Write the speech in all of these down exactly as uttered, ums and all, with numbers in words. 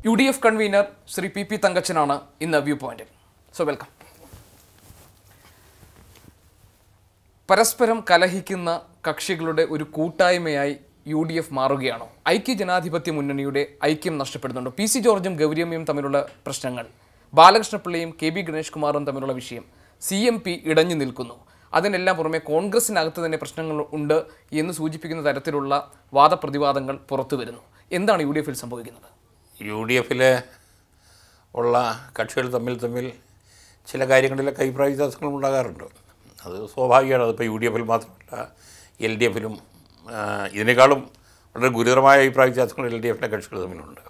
U D F Convener Shri P P Thankachan in the viewpoint. So welcome. പരസ്പരം കലഹിക്കുന്ന കക്ഷികളുടെ ഒരു കൂട്ടായ്മയായി യു ഡി എഫ് മാറുകയാണോ? ഐക്യ ജനാധിപത്യ മുന്നണിയുടെ ഐക്യം നഷ്ടപ്പെടുന്നുണ്ടോ? പി സി ജോർജും ഗൗരിയമ്മയും തമ്മിലുള്ള പ്രശ്നങ്ങൾ, ബാലകൃഷ്ണപിള്ളയും കെ ബി ഗണേഷ് കുമാറും തമ്മിലുള്ള വിഷയം, സി എം പി ഇടഞ്ഞു നിൽക്കുന്നു. അതിനെല്ലാം പുറമെ കോൺഗ്രസിനകത്ത് തന്നെ പ്രശ്നങ്ങൾ ഉണ്ട് എന്ന് സൂചിപ്പിക്കുന്ന തരത്തിലുള്ള വാദപ്രതിവാദങ്ങൾ പുറത്തു വരുന്നു. എന്താണ് യു ഡി എഫിൽ സംഭവിക്കുന്നത്? യു ഡി എഫിലെ ഉള്ള കക്ഷികൾ തമ്മിൽ തമ്മിൽ ചില കാര്യങ്ങളിലൊക്കെ അഭിപ്രായ വ്യത്യാസങ്ങളും ഉണ്ടാകാറുണ്ട്. അത് സ്വാഭാവികമാണ്. അതിപ്പോൾ യു ഡി എഫിൽ മാത്രമല്ല, എൽ ഡി എഫിലും ഇതിനേക്കാളും വളരെ ഗുരുതരമായ അഭിപ്രായ വ്യത്യാസങ്ങൾ എൽ ഡി എഫിലെ കക്ഷികൾ തമ്മിലുണ്ട്.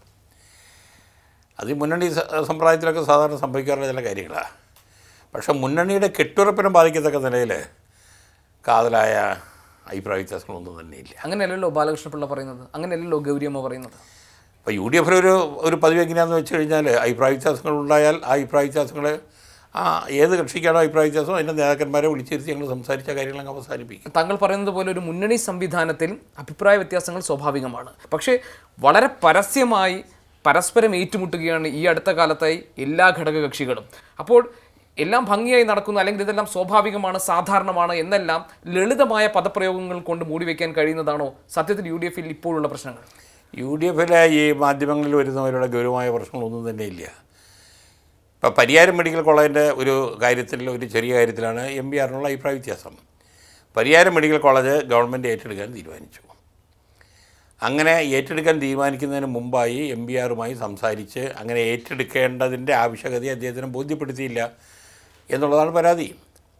അത് മുന്നണി സമ്പ്രദായത്തിലൊക്കെ സാധാരണ സംഭവിക്കാറുള്ള ചില കാര്യങ്ങളാണ്. പക്ഷേ മുന്നണിയുടെ കെട്ടുറപ്പിനെ ബാധിക്കത്തക്ക നിലയിൽ കാതലായ അഭിപ്രായ വ്യത്യാസങ്ങളൊന്നും തന്നെയില്ല. അങ്ങനെയല്ലല്ലോ ബാലകൃഷ്ണപിള്ള പറയുന്നത്, അങ്ങനെയല്ലല്ലോ ഗൗരിയമ്മ പറയുന്നത്. അപ്പോൾ യു ഡി എഫിലൊരു ഒരു പതിവ് എങ്ങനെയാണെന്ന് വെച്ച് കഴിഞ്ഞാൽ, അഭിപ്രായ വ്യത്യാസങ്ങൾ ഉണ്ടായാൽ ആ അഭിപ്രായ വ്യത്യാസങ്ങൾ ആ ഏത് കക്ഷിക്കാണോ അഭിപ്രായ വ്യത്യാസം അതിൻ്റെ നേതാക്കന്മാരെ വിളിച്ചിരുത്തി ഞങ്ങൾ സംസാരിച്ച കാര്യങ്ങളങ്ങ് അവസാനിപ്പിക്കും. താങ്കൾ പറയുന്നത് പോലെ ഒരു മുന്നണി സംവിധാനത്തിൽ അഭിപ്രായ വ്യത്യാസങ്ങൾ സ്വാഭാവികമാണ്. പക്ഷേ വളരെ പരസ്യമായി പരസ്പരം ഏറ്റുമുട്ടുകയാണ് ഈ അടുത്ത കാലത്തായി എല്ലാ ഘടകകക്ഷികളും. അപ്പോൾ എല്ലാം ഭംഗിയായി നടക്കുന്നു, അല്ലെങ്കിൽ ഇതെല്ലാം സ്വാഭാവികമാണ്, സാധാരണമാണ് എന്നെല്ലാം ലളിതമായ പദപ്രയോഗങ്ങൾ കൊണ്ട് മൂടിവെക്കാൻ കഴിയുന്നതാണോ സത്യത്തിൽ യു ഡി എഫിൽ ഇപ്പോഴുള്ള പ്രശ്നങ്ങൾ? യു ഡി എഫിലെ ഈ മാധ്യമങ്ങളിൽ വരുന്നവരുടെ ഗൗരവമായ പ്രശ്നങ്ങളൊന്നും തന്നെയില്ല. ഇപ്പോൾ പരിയാരം മെഡിക്കൽ കോളേജിൻ്റെ ഒരു കാര്യത്തിൽ, ഒരു ചെറിയ കാര്യത്തിലാണ് എം പി ആറിനുള്ള അഭിപ്രായ വ്യത്യാസം. പരിയാരം മെഡിക്കൽ കോളേജ് ഗവൺമെൻറ് ഏറ്റെടുക്കാൻ തീരുമാനിച്ചു. അങ്ങനെ ഏറ്റെടുക്കാൻ തീരുമാനിക്കുന്നതിന് മുമ്പായി എം പി ആറുമായി സംസാരിച്ച് അങ്ങനെ ഏറ്റെടുക്കേണ്ടതിൻ്റെ ആവശ്യകത അദ്ദേഹത്തിന് ബോധ്യപ്പെടുത്തിയില്ല എന്നുള്ളതാണ് പരാതി.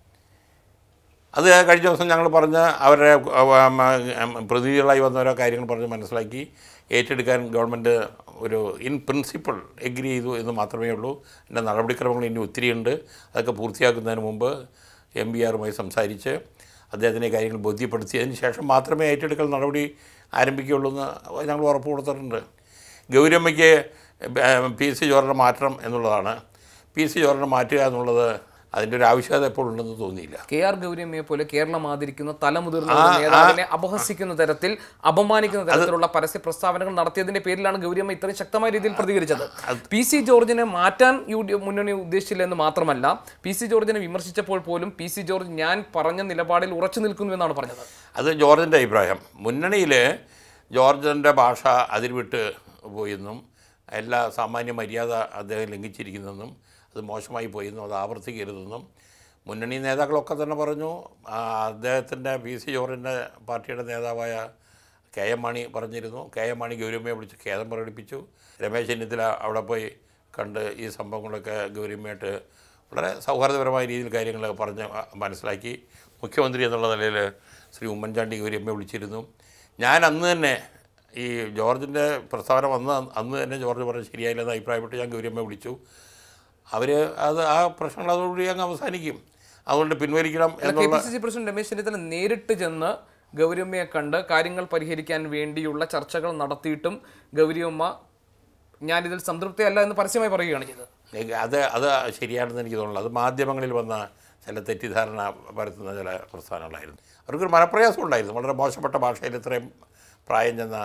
അത് കഴിഞ്ഞ ദിവസം ഞങ്ങൾ പറഞ്ഞ് അവരുടെ പ്രതിനിധികളായി വന്നവരോ കാര്യങ്ങൾ പറഞ്ഞ് മനസ്സിലാക്കി ഏറ്റെടുക്കാൻ ഗവൺമെൻറ് ഒരു ഇൻ പ്രിൻസിപ്പിൾ എഗ്രി ചെയ്തു എന്ന് മാത്രമേ ഉള്ളൂ. എൻ്റെ നടപടിക്രമങ്ങൾ ഇനി ഒത്തിരിയുണ്ട്. അതൊക്കെ പൂർത്തിയാക്കുന്നതിന് മുമ്പ് എം പി ആറുമായി സംസാരിച്ച് അദ്ദേഹത്തിൻ്റെ കാര്യങ്ങൾ ബോധ്യപ്പെടുത്തിയതിന് ശേഷം മാത്രമേ ഏറ്റെടുക്കൽ നടപടി ആരംഭിക്കുകയുള്ളൂ എന്ന് ഞങ്ങൾ ഉറപ്പ് കൊടുത്തിട്ടുണ്ട്. ഗൗരിയമ്മയ്ക്ക് പി സി ജോർജിനെ മാറ്റണം എന്നുള്ളതാണ്. പി സി ജോർജിനെ മാറ്റുക എന്നുള്ളത് അതിൻ്റെ ഒരു ആവശ്യകത എപ്പോഴുണ്ടെന്ന് തോന്നിയില്ല. കെ ആർ ഗൗരിയമ്മയെ പോലെ കേരളം ആദരിക്കുന്ന തലമുതിർന്ന നേതാവിനെ അപഹസിക്കുന്ന തരത്തിൽ, അപമാനിക്കുന്ന തരത്തിലുള്ള പരസ്യ പ്രസ്താവനകൾ നടത്തിയതിന്റെ പേരിലാണ് ഗൗരിയമ്മ ഇത്രയും ശക്തമായ രീതിയിൽ പ്രതികരിച്ചത്. പി സി ജോർജിനെ മാറ്റാൻ യു ഡി എഫ് മുന്നണി ഉദ്ദേശിച്ചില്ല എന്ന് മാത്രമല്ല, പി സി ജോർജിനെ വിമർശിച്ചപ്പോൾ പോലും പി സി ജോർജ് ഞാൻ പറഞ്ഞ നിലപാടിൽ ഉറച്ചു നിൽക്കുന്നു എന്നാണ് പറഞ്ഞത്. അത് ജോർജിൻ്റെ അഭിപ്രായം. മുന്നണിയിൽ ജോർജിൻ്റെ ഭാഷ അതിർവിട്ട് പോയെന്നും എല്ലാ സാമാന്യ മര്യാദ അദ്ദേഹം ലംഘിച്ചിരിക്കുന്നെന്നും അത് മോശമായി പോയെന്നും അത് ആവർത്തിക്കരുതെന്നും മുന്നണി നേതാക്കളൊക്കെ തന്നെ പറഞ്ഞു. അദ്ദേഹത്തിൻ്റെ പി സി ജോർജിൻ്റെ പാർട്ടിയുടെ നേതാവായ കെ എം മാണി പറഞ്ഞിരുന്നു. കെ എം മാണി ഗൗരിയമ്മയെ വിളിച്ച് ഖേദം പ്രകടിപ്പിച്ചു. രമേശ് ചെന്നിത്തല അവിടെ പോയി കണ്ട് ഈ സംഭവങ്ങളൊക്കെ ഗൗരിയമ്മയായിട്ട് വളരെ സൗഹാർദ്ദപരമായ രീതിയിൽ കാര്യങ്ങൾ പറഞ്ഞ് മനസ്സിലാക്കി. മുഖ്യമന്ത്രി എന്നുള്ള നിലയിൽ ശ്രീ ഉമ്മൻചാണ്ടി ഗൗരിയമ്മയെ വിളിച്ചിരുന്നു. ഞാൻ അന്ന് തന്നെ ഈ ജോർജിൻ്റെ പ്രസ്താവന വന്ന് അന്ന് തന്നെ ജോർജ് പറഞ്ഞ് ശരിയായില്ലെന്ന് അഭിപ്രായപ്പെട്ട് ഞാൻ ഗൗരിയമ്മയെ വിളിച്ചു. അവർ അത് ആ പ്രശ്നങ്ങൾ അതോടുകൂടി അങ്ങ് അവസാനിക്കും, അതുകൊണ്ട് പിൻവലിക്കണം എന്നുള്ള. K P C C president Ramesh Chennithala നേരിട്ട് ചെന്ന് ഗൗരിയമ്മയെ കണ്ട് കാര്യങ്ങൾ പരിഹരിക്കാൻ വേണ്ടിയുള്ള ചർച്ചകൾ നടത്തിയിട്ടും ഗൗരിയമ്മ ഞാനിതിൽ സംതൃപ്തിയല്ല എന്ന് പരസ്യമായി പറയുകയാണ് ചെയ്തത്. അത് അത് ശരിയാണെന്ന് എനിക്ക് തോന്നുന്നു. അത് മാധ്യമങ്ങളിൽ വന്ന ചില തെറ്റിദ്ധാരണ പരത്തുന്ന ചില പ്രസ്ഥാനങ്ങളായിരുന്നു. അവർക്കൊരു മനപ്രയാസം ഉണ്ടായിരുന്നു. വളരെ മോശപ്പെട്ട ഭാഷയിൽ ഇത്രയും പ്രായം ചെന്ന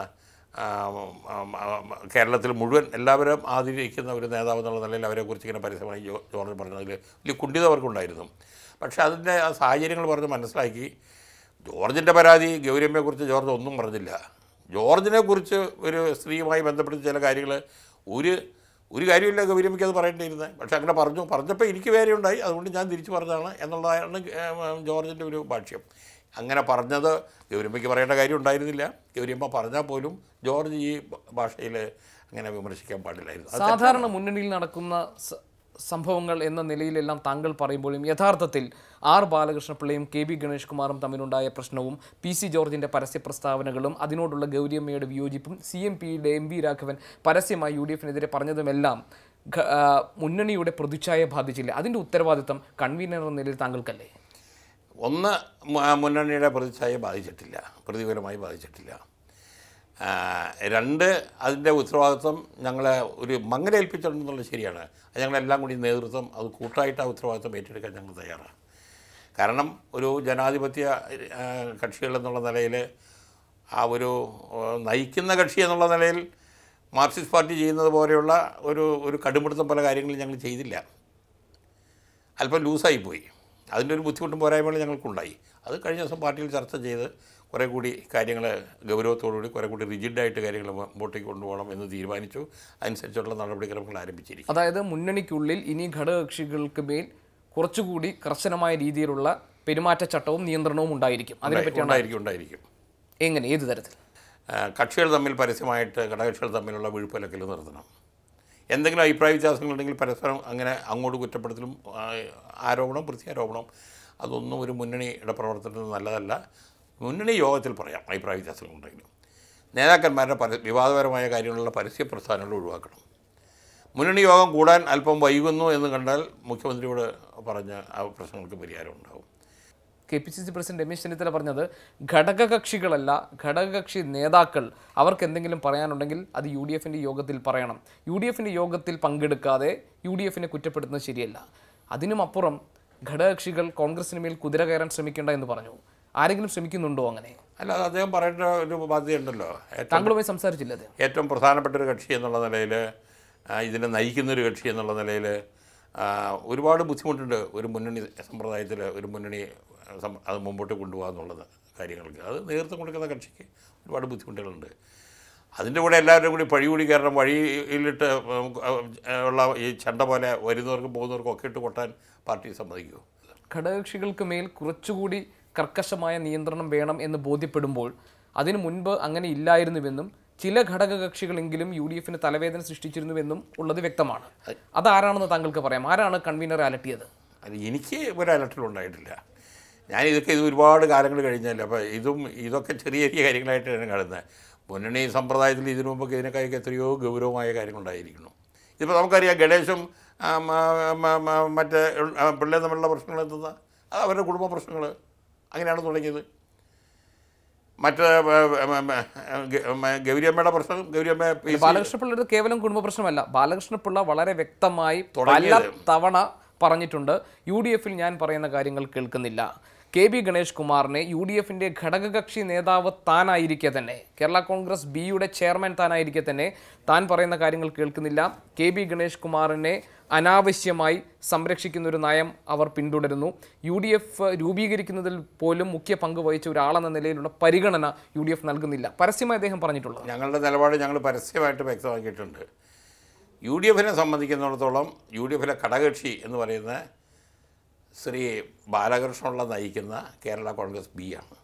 കേരളത്തിൽ മുഴുവൻ എല്ലാവരും ആദരിക്കുന്ന ഒരു നേതാവ് എന്നുള്ള നിലയിൽ അവരെക്കുറിച്ച് ഇങ്ങനെ പരസ്യമായി ജോ ജോർജ് പറഞ്ഞതിൽ വലിയ കുണ്ഠിതം അവർക്കുണ്ടായിരുന്നു. പക്ഷേ അതിൻ്റെ ആ സാഹചര്യങ്ങൾ പറഞ്ഞ് മനസ്സിലാക്കി. ജോർജിൻ്റെ പരാതി ഗൗരിയമ്മയെക്കുറിച്ച് ജോർജ് ഒന്നും പറഞ്ഞില്ല. ജോർജിനെക്കുറിച്ച് ഒരു സ്ത്രീയുമായി ബന്ധപ്പെട്ട ചില കാര്യങ്ങൾ ഒരു ഒരു കാര്യമില്ല ഗൗരിയമ്മയ്ക്ക് അത് പറയേണ്ടിയിരുന്നത്. പക്ഷേ അങ്ങനെ പറഞ്ഞു. പറഞ്ഞപ്പോൾ എനിക്ക് വേറെ ഉണ്ടായി, അതുകൊണ്ട് ഞാൻ തിരിച്ചു പറഞ്ഞതാണ് എന്നുള്ളതാണ് ജോർജിൻ്റെ ഒരു ഭാഷ്യം. അങ്ങനെ പറഞ്ഞത് ഗൗരിയമ്മയ്ക്ക് പറയേണ്ട കാര്യം ഉണ്ടായിരുന്നില്ല. ഗൗരിയമ്മ പറഞ്ഞാൽ പോലും ജോർജ് ഈ ഭാഷയിൽ അങ്ങനെ വിമർശിക്കാൻ പാടില്ലായിരുന്നു. സാധാരണ മുന്നണിയിൽ നടക്കുന്ന സംഭവങ്ങൾ എന്ന നിലയിലെല്ലാം താങ്കൾ പറയുമ്പോഴും യഥാർത്ഥത്തിൽ ആർ ബാലകൃഷ്ണപിള്ളയും കെ ബി ഗണേഷ് കുമാറും തമ്മിലുണ്ടായ പ്രശ്നവും പി സി ജോർജിൻ്റെ പരസ്യ പ്രസ്താവനകളും അതിനോടുള്ള ഗൗരിയമ്മയുടെ വിയോജിപ്പും സി എം പിയുടെ എം വി രാഘവൻ പരസ്യമായി യു ഡി എഫിനെതിരെ പറഞ്ഞതുമെല്ലാം മുന്നണിയുടെ പ്രതിച്ഛായ ബാധിച്ചില്ല. അതിൻ്റെ ഉത്തരവാദിത്തം കൺവീനർ എന്ന നിലയിൽ താങ്കൾക്കല്ലേ? ഒന്ന്, മുന്നണിയുടെ പ്രതിച്ഛായ ബാധിച്ചിട്ടില്ല, പ്രതികൂലമായി ബാധിച്ചിട്ടില്ല. രണ്ട്, അതിൻ്റെ ഉത്തരവാദിത്വം ഞങ്ങളെ ഒരു മങ്ങലേൽപ്പിച്ചിട്ടുണ്ടെന്നുള്ളത് ശരിയാണ്. അത് ഞങ്ങളെല്ലാം കൂടി നേതൃത്വം അത് കൂട്ടായിട്ട് ആ ഉത്തരവാദിത്വം ഏറ്റെടുക്കാൻ ഞങ്ങൾ തയ്യാറാണ്. കാരണം ഒരു ജനാധിപത്യ കക്ഷികൾ എന്നുള്ള നിലയിൽ, ആ ഒരു നയിക്കുന്ന കക്ഷി എന്നുള്ള നിലയിൽ മാർക്സിസ്റ്റ് പാർട്ടി ചെയ്യുന്നത് പോലെയുള്ള ഒരു ഒരു കടുംപിടുത്തം പല കാര്യങ്ങളും ഞങ്ങൾ ചെയ്തില്ല. അല്പം ലൂസായിപ്പോയി. അതിൻ്റെ ഒരു ബുദ്ധിമുട്ടും പോരായ്മകളും ഞങ്ങൾക്കുണ്ടായി. അത് കഴിഞ്ഞ ദിവസം പാർട്ടിയിൽ ചർച്ച ചെയ്ത് കുറേ കൂടി കാര്യങ്ങൾ ഗൗരവത്തോടുകൂടി കുറേ കൂടി റിജിഡായിട്ട് കാര്യങ്ങൾ മുമ്പോട്ടേക്ക് കൊണ്ടുപോകണം എന്ന് തീരുമാനിച്ചു. അതനുസരിച്ചുള്ള നടപടിക്രമങ്ങൾ ആരംഭിച്ചിരിക്കും. അതായത് മുന്നണിക്കുള്ളിൽ ഇനി ഘടകകക്ഷികൾക്ക് മേൽ കുറച്ചുകൂടി കർശനമായ രീതിയിലുള്ള പെരുമാറ്റച്ചട്ടവും നിയന്ത്രണവും ഉണ്ടായിരിക്കും. അതിനെപ്പറ്റി ഉണ്ടായിരിക്കും. എങ്ങനെ, ഏത് തരത്തിൽ? കക്ഷികൾ തമ്മിൽ പരസ്യമായിട്ട് ഘടകകക്ഷികൾ തമ്മിലുള്ള വീഴ്പ്പലക്കൽ നിർത്തണം. എന്തെങ്കിലും അഭിപ്രായ വ്യത്യാസങ്ങളുണ്ടെങ്കിൽ പരസ്പരം അങ്ങനെ അങ്ങോട്ട് കുറ്റപ്പെടുത്തലും ആരോപണം പ്രത്യാരോപണം അതൊന്നും ഒരു മുന്നണിയുടെ പ്രവർത്തനത്തിന് നല്ലതല്ല. മുന്നണി യോഗത്തിൽ പറയാം അഭിപ്രായ വ്യത്യാസങ്ങളുണ്ടെങ്കിലും. നേതാക്കന്മാരുടെ പര വിവാദപരമായ കാര്യങ്ങളുള്ള പരസ്യ പ്രസ്ഥാനങ്ങൾ ഒഴിവാക്കണം. മുന്നണി യോഗം കൂടാൻ അല്പം വൈകുന്നു എന്ന് കണ്ടാൽ മുഖ്യമന്ത്രിയോട് പറഞ്ഞ ആ പ്രശ്നങ്ങൾക്ക് പരിഹാരം ഉണ്ടാകും. K P C C president Ramesh Chennithala പറഞ്ഞത് ഘടകകക്ഷികളല്ല, ഘടകകക്ഷി നേതാക്കൾ അവർക്ക് എന്തെങ്കിലും പറയാനുണ്ടെങ്കിൽ അത് യു ഡി എഫിൻ്റെ യോഗത്തിൽ പറയണം. യു ഡി എഫിൻ്റെ യോഗത്തിൽ പങ്കെടുക്കാതെ യു ഡി എഫിനെ കുറ്റപ്പെടുത്തുന്നത് ശരിയല്ല. അതിനും അപ്പുറം ഘടകകക്ഷികൾ കോൺഗ്രസിന് മേൽ കുതിര കയറാൻ ശ്രമിക്കേണ്ട എന്ന് പറഞ്ഞു. ആരെങ്കിലും ശ്രമിക്കുന്നുണ്ടോ അങ്ങനെ? അല്ല, അത് അദ്ദേഹം പറയേണ്ട ഒരു ബാധ്യതയുണ്ടല്ലോ. താങ്കളുമായി സംസാരിച്ചില്ല അദ്ദേഹം? ഏറ്റവും പ്രധാനപ്പെട്ട ഒരു കക്ഷി എന്നുള്ള നിലയിൽ, ഇതിനെ നയിക്കുന്നൊരു കക്ഷി എന്നുള്ള നിലയിൽ ഒരുപാട് ബുദ്ധിമുട്ടുണ്ട് ഒരു മുന്നണി സമ്പ്രദായത്തിൽ. ഒരു മുന്നണി അത് മുമ്പോട്ട് കൊണ്ടുപോകുക എന്നുള്ളത് കാര്യങ്ങൾക്ക് അത് നേതൃത്വം കൊടുക്കുന്ന കക്ഷിക്ക് ഒരുപാട് ബുദ്ധിമുട്ടുകളുണ്ട്. അതിൻ്റെ കൂടെ എല്ലാവരും കൂടി പഴി കൂടി കയറണം. വഴിയിലിട്ട് ഉള്ള ഈ ചണ്ട പോലെ വരുന്നവർക്കും പോകുന്നവർക്കും ഒക്കെ ഇട്ട് കൊട്ടാൻ പാർട്ടി സമ്മതിക്കുമോ? ഘടകകക്ഷികൾക്ക് മേൽ കുറച്ചുകൂടി കർക്കശമായ നിയന്ത്രണം വേണം എന്ന് ബോധ്യപ്പെടുമ്പോൾ അതിനു മുൻപ് അങ്ങനെ ഇല്ലായിരുന്നുവെന്നും ചില ഘടകകക്ഷികളെങ്കിലും യു ഡി എഫിന് തലവേദന സൃഷ്ടിച്ചിരുന്നുവെന്നും ഉള്ളത് വ്യക്തമാണ്. അതാരാണെന്ന് താങ്കൾക്ക് പറയാം? ആരാണ് കൺവീനറെ അലട്ടിയത്? അത് എനിക്ക് ഒരു അലട്ടലുണ്ടായിട്ടില്ല. ഞാൻ ഇതൊക്കെ ഇത് ഒരുപാട് കാലങ്ങൾ കഴിഞ്ഞല്ലോ. അപ്പോൾ ഇതും ഇതൊക്കെ ചെറിയ ചെറിയ കാര്യങ്ങളായിട്ടാണ് കാണുന്നത്. മുന്നണി സമ്പ്രദായത്തിൽ ഇതിനു മുമ്പൊക്കെ ഇതിനേക്കാളൊക്കെ എത്രയോ ഗൗരവമായ കാര്യങ്ങളുണ്ടായിരിക്കുന്നു. ഇതിപ്പോൾ നമുക്കറിയാം, ഗണേശും മറ്റേ പിള്ളേരും തമ്മിലുള്ള പ്രശ്നങ്ങൾ എന്തെന്നാ അത് അവരുടെ കുടുംബ പ്രശ്നങ്ങൾ അങ്ങനെയാണ് തുടങ്ങിയത്. മറ്റേ ഗൗരിയമ്മയുടെ പ്രശ്നം, ഗൗരിയമ്മ ബാലകൃഷ്ണപിള്ളയുടെ കേവലം കുടുംബ പ്രശ്നമല്ല. ബാലകൃഷ്ണപിള്ള വളരെ വ്യക്തമായി പല തവണ പറഞ്ഞിട്ടുണ്ട്, യു ഡി എഫിൽ ഞാൻ പറയുന്ന കാര്യങ്ങൾ കേൾക്കുന്നില്ല. കെ ബി ഗണേഷ് കുമാറിനെ യു ഡി എഫിൻ്റെ ഘടകകക്ഷി നേതാവ് താനായിരിക്കെ തന്നെ, കേരള കോൺഗ്രസ് ബിയുടെ ചെയർമാൻ താനായിരിക്കെ തന്നെ താൻ പറയുന്ന കാര്യങ്ങൾ കേൾക്കുന്നില്ല. കെ ബി ഗണേഷ് കുമാറിനെ അനാവശ്യമായി സംരക്ഷിക്കുന്ന ഒരു നയം അവർ പിന്തുടരുന്നു. യു ഡി എഫ് രൂപീകരിക്കുന്നതിൽ പോലും മുഖ്യ പങ്ക് വഹിച്ച ഒരാളെന്ന നിലയിലുള്ള പരിഗണന യു ഡി എഫ് നൽകുന്നില്ല. പരസ്യമായി അദ്ദേഹം പറഞ്ഞിട്ടുള്ളത്. ഞങ്ങളുടെ നിലപാട് ഞങ്ങൾ പരസ്യമായിട്ട് വ്യക്തമാക്കിയിട്ടുണ്ട്. യു ഡി എഫിനെ സംബന്ധിക്കുന്നിടത്തോളം യു ഡി എഫിലെ ഘടകകക്ഷി എന്ന് പറയുന്ന ശ്രീ ബാലകൃഷ്ണപിള്ള നയിക്കുന്ന കേരള കോൺഗ്രസ് ബി ആണ്.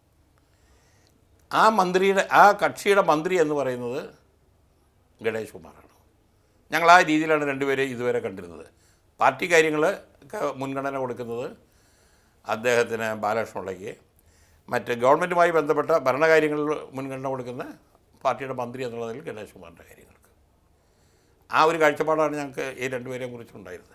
ആ മന്ത്രിയുടെ ആ കക്ഷിയുടെ മന്ത്രി എന്ന് പറയുന്നത് ഗണേഷ് കുമാറാണ്. ഞങ്ങൾ ആ രീതിയിലാണ് രണ്ടുപേരെ ഇതുവരെ കണ്ടിരുന്നത്. പാർട്ടി കാര്യങ്ങൾ മുൻഗണന കൊടുക്കുന്നത് അദ്ദേഹത്തിന് ബാലകൃഷ്ണപിള്ളയ്ക്ക്, മറ്റ് ഗവൺമെൻറ്റുമായി ബന്ധപ്പെട്ട ഭരണകാര്യങ്ങളിൽ മുൻഗണന കൊടുക്കുന്ന പാർട്ടിയുടെ മന്ത്രി എന്നുള്ളതിൽ ഗണേഷ് കുമാറിൻ്റെ കാര്യങ്ങൾക്ക്. ആ ഒരു കാഴ്ചപ്പാടാണ് ഞങ്ങൾക്ക് ഈ രണ്ടുപേരെയും കുറിച്ചുണ്ടായിരുന്നത്.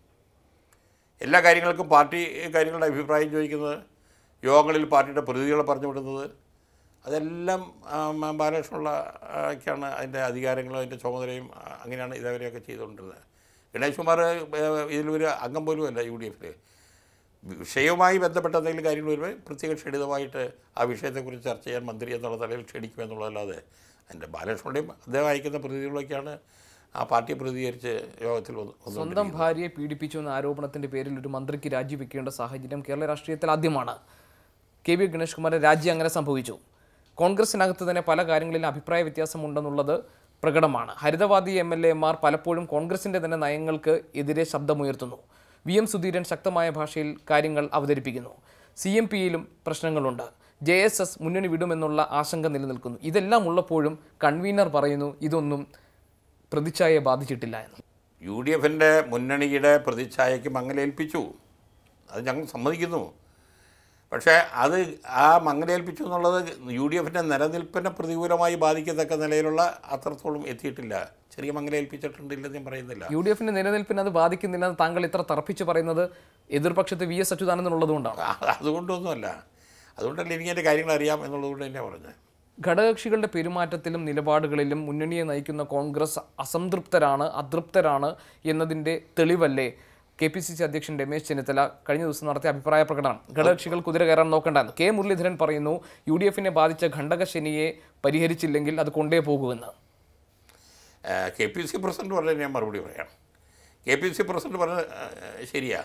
എല്ലാ കാര്യങ്ങൾക്കും പാർട്ടി കാര്യങ്ങളുടെ അഭിപ്രായം ചോദിക്കുന്നത്, യോഗങ്ങളിൽ പാർട്ടിയുടെ പ്രതിനിധികളെ പറഞ്ഞു വിടുന്നത്, അതെല്ലാം ബാലകൃഷ്ണപിള്ളയ്ക്കാണ് അതിൻ്റെ അധികാരങ്ങളും അതിൻ്റെ ചുമതലയും. അങ്ങനെയാണ് ഇതവരെയൊക്കെ ചെയ്തുകൊണ്ടിരുന്നത്. ഗണേഷ് കുമാർ ഇതിലൊരു അംഗം പോലും അല്ല യു ഡി എഫിൽ. വിഷയവുമായി ബന്ധപ്പെട്ട എന്തെങ്കിലും കാര്യങ്ങൾ വരുമ്പോൾ പ്രത്യേക ക്ഷണിതമായിട്ട് ആ വിഷയത്തെക്കുറിച്ച് ചർച്ച ചെയ്യാൻ മന്ത്രി എന്നുള്ള തലയിൽ ക്ഷണിക്കുമെന്നുള്ളതല്ലാതെ എൻ്റെ ബാലകൃഷ്ണൻ്റെയും അദ്ദേഹം അയക്കുന്ന പ്രതിനിധികളൊക്കെയാണ് ആ പാർട്ടി പ്രതികരിച്ച് യോഗത്തിൽ വന്നു. സ്വന്തം ഭാര്യയെ പീഡിപ്പിച്ചു എന്ന ആരോപണത്തിൻ്റെ പേരിൽ ഒരു മന്ത്രിക്ക് രാജിവെക്കേണ്ട സാഹചര്യം കേരള രാഷ്ട്രീയത്തിൽ ആദ്യമാണ്. കെ വി ഗണേഷ് കുമാറിൻ്റെ രാജി അങ്ങനെ സംഭവിച്ചു. കോൺഗ്രസിനകത്ത് തന്നെ പല കാര്യങ്ങളിലും അഭിപ്രായ വ്യത്യാസമുണ്ടെന്നുള്ളത് പ്രകടമാണ്. ഹരിതവാദി എം എൽ എമാർ പലപ്പോഴും കോൺഗ്രസിൻ്റെ തന്നെ നയങ്ങൾക്ക് എതിരെ ശബ്ദമുയർത്തുന്നു. വി എം സുധീരൻ ശക്തമായ ഭാഷയിൽ കാര്യങ്ങൾ അവതരിപ്പിക്കുന്നു. സി എം പിയിലും പ്രശ്നങ്ങളുണ്ട്. ജെ എസ് എസ് മുന്നണി വിടുമെന്നുള്ള ആശങ്ക നിലനിൽക്കുന്നു. ഇതെല്ലാം ഉള്ളപ്പോഴും കൺവീനർ പറയുന്നു ഇതൊന്നും പ്രതിച്ഛായയെ ബാധിച്ചിട്ടില്ല എന്ന്. യു ഡി എഫിൻ്റെ മുന്നണിയുടെ പ്രതിച്ഛായയ്ക്ക് മങ്ങലേൽപ്പിച്ചു, അത് ഞങ്ങൾ സമ്മതിക്കുന്നു. പക്ഷേ അത് ആ മങ്ങലേൽപ്പിച്ചു എന്നുള്ളത് യു ഡി എഫിൻ്റെ നിലനിൽപ്പിനെ പ്രതികൂലമായി ബാധിക്കത്തക്ക നിലയിലുള്ള അത്രത്തോളം എത്തിയിട്ടില്ല. ചെറിയ മങ്ങലേൽപ്പിച്ചിട്ടുണ്ടില്ലെന്ന് ഞാൻ പറയുന്നില്ല. യു ഡി എഫിൻ്റെ നിലനിൽപ്പിന് അത് ബാധിക്കുന്നില്ലെന്ന് താങ്കൾ ഇത്ര തറപ്പിച്ച് പറയുന്നത് എതിർപക്ഷത്ത് വി എസ് അച്യുതാനന്ദൻ ഉള്ളതുകൊണ്ടാണ്? അതുകൊണ്ടൊന്നുമല്ല, അതുകൊണ്ടല്ല എനിക്ക് എൻ്റെ കാര്യങ്ങൾ അറിയാം എന്നുള്ളതുകൊണ്ട് തന്നെയാണ് പറഞ്ഞത്. ഘടകകക്ഷികളുടെ പെരുമാറ്റത്തിലും നിലപാടുകളിലും മുന്നണിയെ നയിക്കുന്ന കോൺഗ്രസ് അസംതൃപ്തരാണ്, അതൃപ്തരാണ് എന്നതിൻ്റെ തെളിവല്ലേ കെ പി സി സി അധ്യക്ഷൻ രമേശ് ചെന്നിത്തല കഴിഞ്ഞ ദിവസം നടത്തിയ അഭിപ്രായ പ്രകടനം? ഘടകകക്ഷികൾ കുതിര കയറാൻ നോക്കേണ്ടെന്ന്. കെ മുരളീധരൻ പറയുന്നു യു ഡി എഫിനെ ബാധിച്ച ഘണ്ടകശനിയെ പരിഹരിച്ചില്ലെങ്കിൽ അത് കൊണ്ടേ പോകുമെന്ന്. കെ പി സി പ്രസിഡന്റ് പറഞ്ഞത് ഞാൻ മറുപടി പറയാം. കെ പി സി പ്രസിഡന്റ് പറഞ്ഞ ശരിയാ,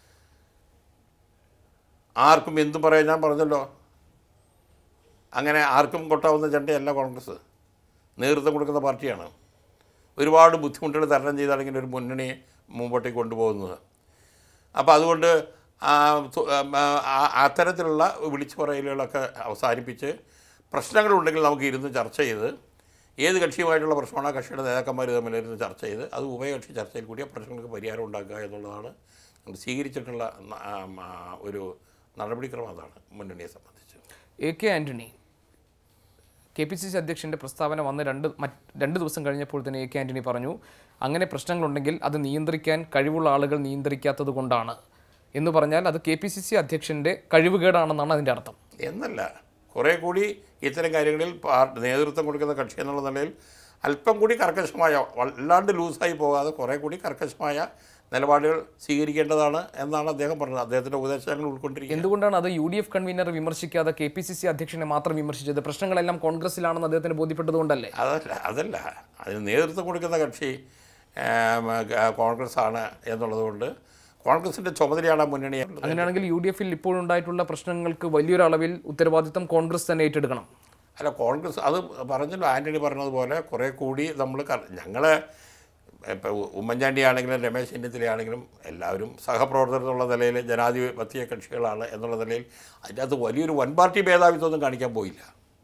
ആർക്കും എന്തും പറയാൻ ഞാൻ പറഞ്ഞല്ലോ. അങ്ങനെ ആർക്കും കൊട്ടാവുന്ന ചെണ്ടയല്ല കോൺഗ്രസ്, നേതൃത്വം കൊടുക്കുന്ന പാർട്ടിയാണ്. ഒരുപാട് ബുദ്ധിമുട്ടുകൾ തരണം ചെയ്താണ് ഇങ്ങനെ ഒരു മുന്നണിയെ മുമ്പോട്ടേക്ക് കൊണ്ടുപോകുന്നത്. അപ്പോൾ അതുകൊണ്ട് അത്തരത്തിലുള്ള വിളിച്ചു പറയലുകളൊക്കെ അവസാനിപ്പിച്ച് പ്രശ്നങ്ങളുണ്ടെങ്കിൽ നമുക്ക് ഇരുന്ന് ചർച്ച ചെയ്ത്, ഏത് കക്ഷിയുമായിട്ടുള്ള പ്രശ്നമാണ് ആ കക്ഷിയുടെ നേതാക്കന്മാർ തമ്മിലിരുന്ന് ചർച്ച ചെയ്ത് അത് ഉഭയകക്ഷി ചർച്ചയിൽ കൂടി ആ പ്രശ്നങ്ങൾക്ക് പരിഹാരം ഉണ്ടാക്കുക എന്നുള്ളതാണ് സ്വീകരിച്ചിട്ടുള്ള ഒരു നടപടിക്രമം. അതാണ് മുന്നണിയെ സംബന്ധിച്ച്. A K Antony K P C C അധ്യക്ഷൻ്റെ പ്രസ്താവന വന്ന് രണ്ട് മറ്റ് രണ്ട് ദിവസം കഴിഞ്ഞപ്പോൾ തന്നെ എ കെ ആൻ്റണി പറഞ്ഞു, അങ്ങനെ പ്രശ്നങ്ങളുണ്ടെങ്കിൽ അത് നിയന്ത്രിക്കാൻ കഴിവുള്ള ആളുകൾ നിയന്ത്രിക്കാത്തത് കൊണ്ടാണ് എന്ന് പറഞ്ഞാൽ അത് കെ പി സി സി അധ്യക്ഷൻ്റെ കഴിവുകേടാണെന്നാണ് അതിൻ്റെ അർത്ഥം. എന്നല്ല, കുറേ കൂടി ഇത്തരം കാര്യങ്ങളിൽ നേതൃത്വം കൊടുക്കുന്ന കക്ഷി എന്നുള്ള നിലയിൽ അല്പം കൂടി കർക്കശമായ, വല്ലാണ്ട് ലൂസായി പോകാതെ കുറേ കൂടി കർക്കശമായ നിലപാടുകൾ സ്വീകരിക്കേണ്ടതാണ് എന്നാണ് അദ്ദേഹം പറഞ്ഞത്. അദ്ദേഹത്തിൻ്റെ ഉപദേശങ്ങൾ ഉൾക്കൊണ്ടിരിക്കുന്നത്. എന്തുകൊണ്ടാണ് അത് യു ഡി എഫ് കൺവീനർ വിമർശിക്കാതെ കെ പി സി സി അധ്യക്ഷനെ മാത്രം വിമർശിച്ചത്? പ്രശ്നങ്ങളെല്ലാം കോൺഗ്രസിലാണെന്ന് അദ്ദേഹത്തിന് ബോധ്യപ്പെട്ടതുകൊണ്ടല്ലേ? അതല്ല അതല്ല അതിന് നേതൃത്വം കൊടുക്കുന്ന കക്ഷി കോൺഗ്രസ് ആണ് എന്നുള്ളതുകൊണ്ട് കോൺഗ്രസിൻ്റെ ചുമതലയാണ് മുന്നണി. അങ്ങനെയാണെങ്കിൽ യു ഡി എഫിൽ ഇപ്പോഴുണ്ടായിട്ടുള്ള പ്രശ്നങ്ങൾക്ക് വലിയൊരളവിൽ ഉത്തരവാദിത്തം കോൺഗ്രസ് തന്നെ ഏറ്റെടുക്കണം. അല്ല, കോൺഗ്രസ് അത് പറഞ്ഞല്ലോ, ആൻ്റണി പറഞ്ഞതുപോലെ കുറേ കൂടി നമ്മൾ ഞങ്ങൾ ഇപ്പോൾ ഉമ്മൻചാണ്ടി ആണെങ്കിലും രമേശ് ചെന്നിത്തലയാണെങ്കിലും എല്ലാവരും സഹപ്രവർത്തകർ എന്നുള്ള നിലയിൽ ജനാധിപത്യ കക്ഷികളാണ് എന്നുള്ള നിലയിൽ അതിൻ്റെ അകത്ത് വലിയൊരു വൻ പാർട്ടി ഭേദാഭിത്വമൊന്നും കാണിക്കാൻ പോയില്ല.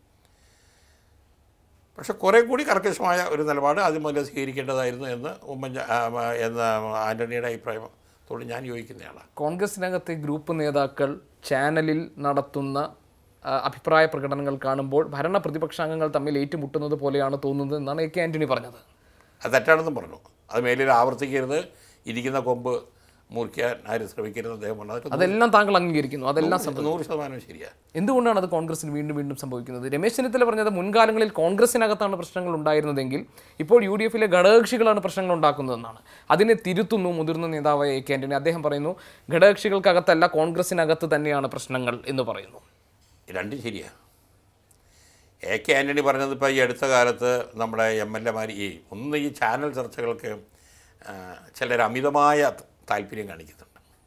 പക്ഷെ കുറേ കൂടി കർക്കശമായ ഒരു നിലപാട് ആദ്യം മുതലേ സ്വീകരിക്കേണ്ടതായിരുന്നു എന്ന് ഉമ്മൻചാ എന്ന ആൻ്റണിയുടെ അഭിപ്രായത്തോട് ഞാൻ യോജിക്കുന്നതാണ്. കോൺഗ്രസിനകത്തെ ഗ്രൂപ്പ് നേതാക്കൾ ചാനലിൽ നടത്തുന്ന അഭിപ്രായ പ്രകടനങ്ങൾ കാണുമ്പോൾ ഭരണ പ്രതിപക്ഷാംഗങ്ങൾ തമ്മിൽ ഏറ്റുമുട്ടുന്നത് പോലെയാണ് തോന്നുന്നത് എന്നാണ് എ കെ ആൻ്റണി പറഞ്ഞത്. അത് തെറ്റാണെന്നും പറഞ്ഞു. അത് മേലിൽ ആവർത്തിക്കരുത്, ഇരിക്കുന്ന കൊമ്പ് മുറിക്കാൻ ആരും ശ്രമിക്കരുത് അദ്ദേഹം പറഞ്ഞത്. അതെല്ലാം താങ്കൾ അംഗീകരിക്കുന്നു? അതെല്ലാം നൂറ് ശതമാനം ശരിയാണ്. എന്തുകൊണ്ടാണ് അത് കോൺഗ്രസിന് വീണ്ടും വീണ്ടും സംഭവിക്കുന്നത്? രമേശ് ചെന്നിത്തല പറഞ്ഞത് മുൻകാലങ്ങളിൽ കോൺഗ്രസിനകത്താണ് പ്രശ്നങ്ങൾ ഉണ്ടായിരുന്നതെങ്കിൽ ഇപ്പോൾ യു ഡി എഫിലെ ഘടകകക്ഷികളാണ് പ്രശ്നങ്ങൾ ഉണ്ടാക്കുന്നതെന്നാണ്. അതിനെ തിരുത്തുന്നു മുതിർന്ന നേതാവായ എ കെ ആൻ്റണി. അദ്ദേഹം പറയുന്നു ഘടകകക്ഷികൾക്കകത്തല്ല കോൺഗ്രസിനകത്ത് തന്നെയാണ് പ്രശ്നങ്ങൾ എന്ന് പറയുന്നു. രണ്ടും ശരിയാണ്. എ കെ ആൻ്റണി പറഞ്ഞത് ഇപ്പോൾ ഈ അടുത്ത കാലത്ത് നമ്മുടെ എം എൽ എമാർ ഈ ഒന്ന് ഈ ചാനൽ ചർച്ചകൾക്ക് ചിലർ അമിതമായ താല്പര്യം കാണിക്കുന്നുണ്ട്.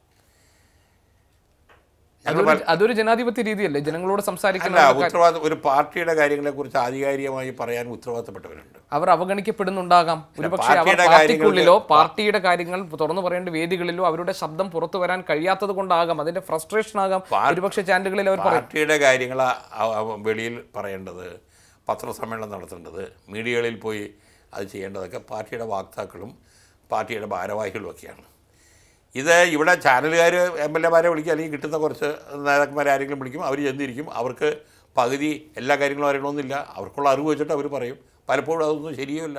അതൊരു ജനാധിപത്യ രീതിയല്ലേ? ജനങ്ങളോട് സംസാരിക്കുന്ന ഉത്തരവാദിത്വം ഒരു പാർട്ടിയുടെ കാര്യങ്ങളെക്കുറിച്ച് ആധികാരികമായി പറയാൻ ഉത്തരവാദിത്തപ്പെട്ടവരുണ്ട്. അവർ അവഗണിക്കപ്പെടുന്നുണ്ടാകാം. ഒരുപക്ഷെ അവർ പാർട്ടിക്കുള്ളിലോ പാർട്ടിയുടെ കാര്യങ്ങൾ തുറന്നു പറയേണ്ട വേദികളിലോ അവരുടെ ശബ്ദം പുറത്തു വരാൻ കഴിയാത്തത് കൊണ്ടാകാം, അതിന്റെ ഫ്രസ്ട്രേഷൻ ആകാം. ഒരുപക്ഷെ ചാനലുകളിൽ അവർ പാർട്ടിയുടെ കാര്യങ്ങൾ വെളിയിൽ പറയേണ്ടത്, പത്രസമ്മേളനം നടത്തേണ്ടത്, മീഡിയകളിൽ പോയി അത് ചെയ്യേണ്ടതൊക്കെ പാർട്ടിയുടെ വാക്താക്കളും പാർട്ടിയുടെ ഭാരവാഹികളും ഒക്കെയാണ്. ഇത് ഇവിടെ ചാനലുകാർ എം എൽ എമാരെ വിളിക്കും, അല്ലെങ്കിൽ കിട്ടുന്ന കുറച്ച് നേതാക്കന്മാരെ ആരെങ്കിലും വിളിക്കും, അവർ ചെന്നിരിക്കും. അവർക്ക് പകുതി എല്ലാ കാര്യങ്ങളും അറിയണമെന്നില്ല, അവർക്കുള്ള അറിവ് വെച്ചിട്ട് അവർ പറയും. പലപ്പോഴും അതൊന്നും ശരിയുമില്ല.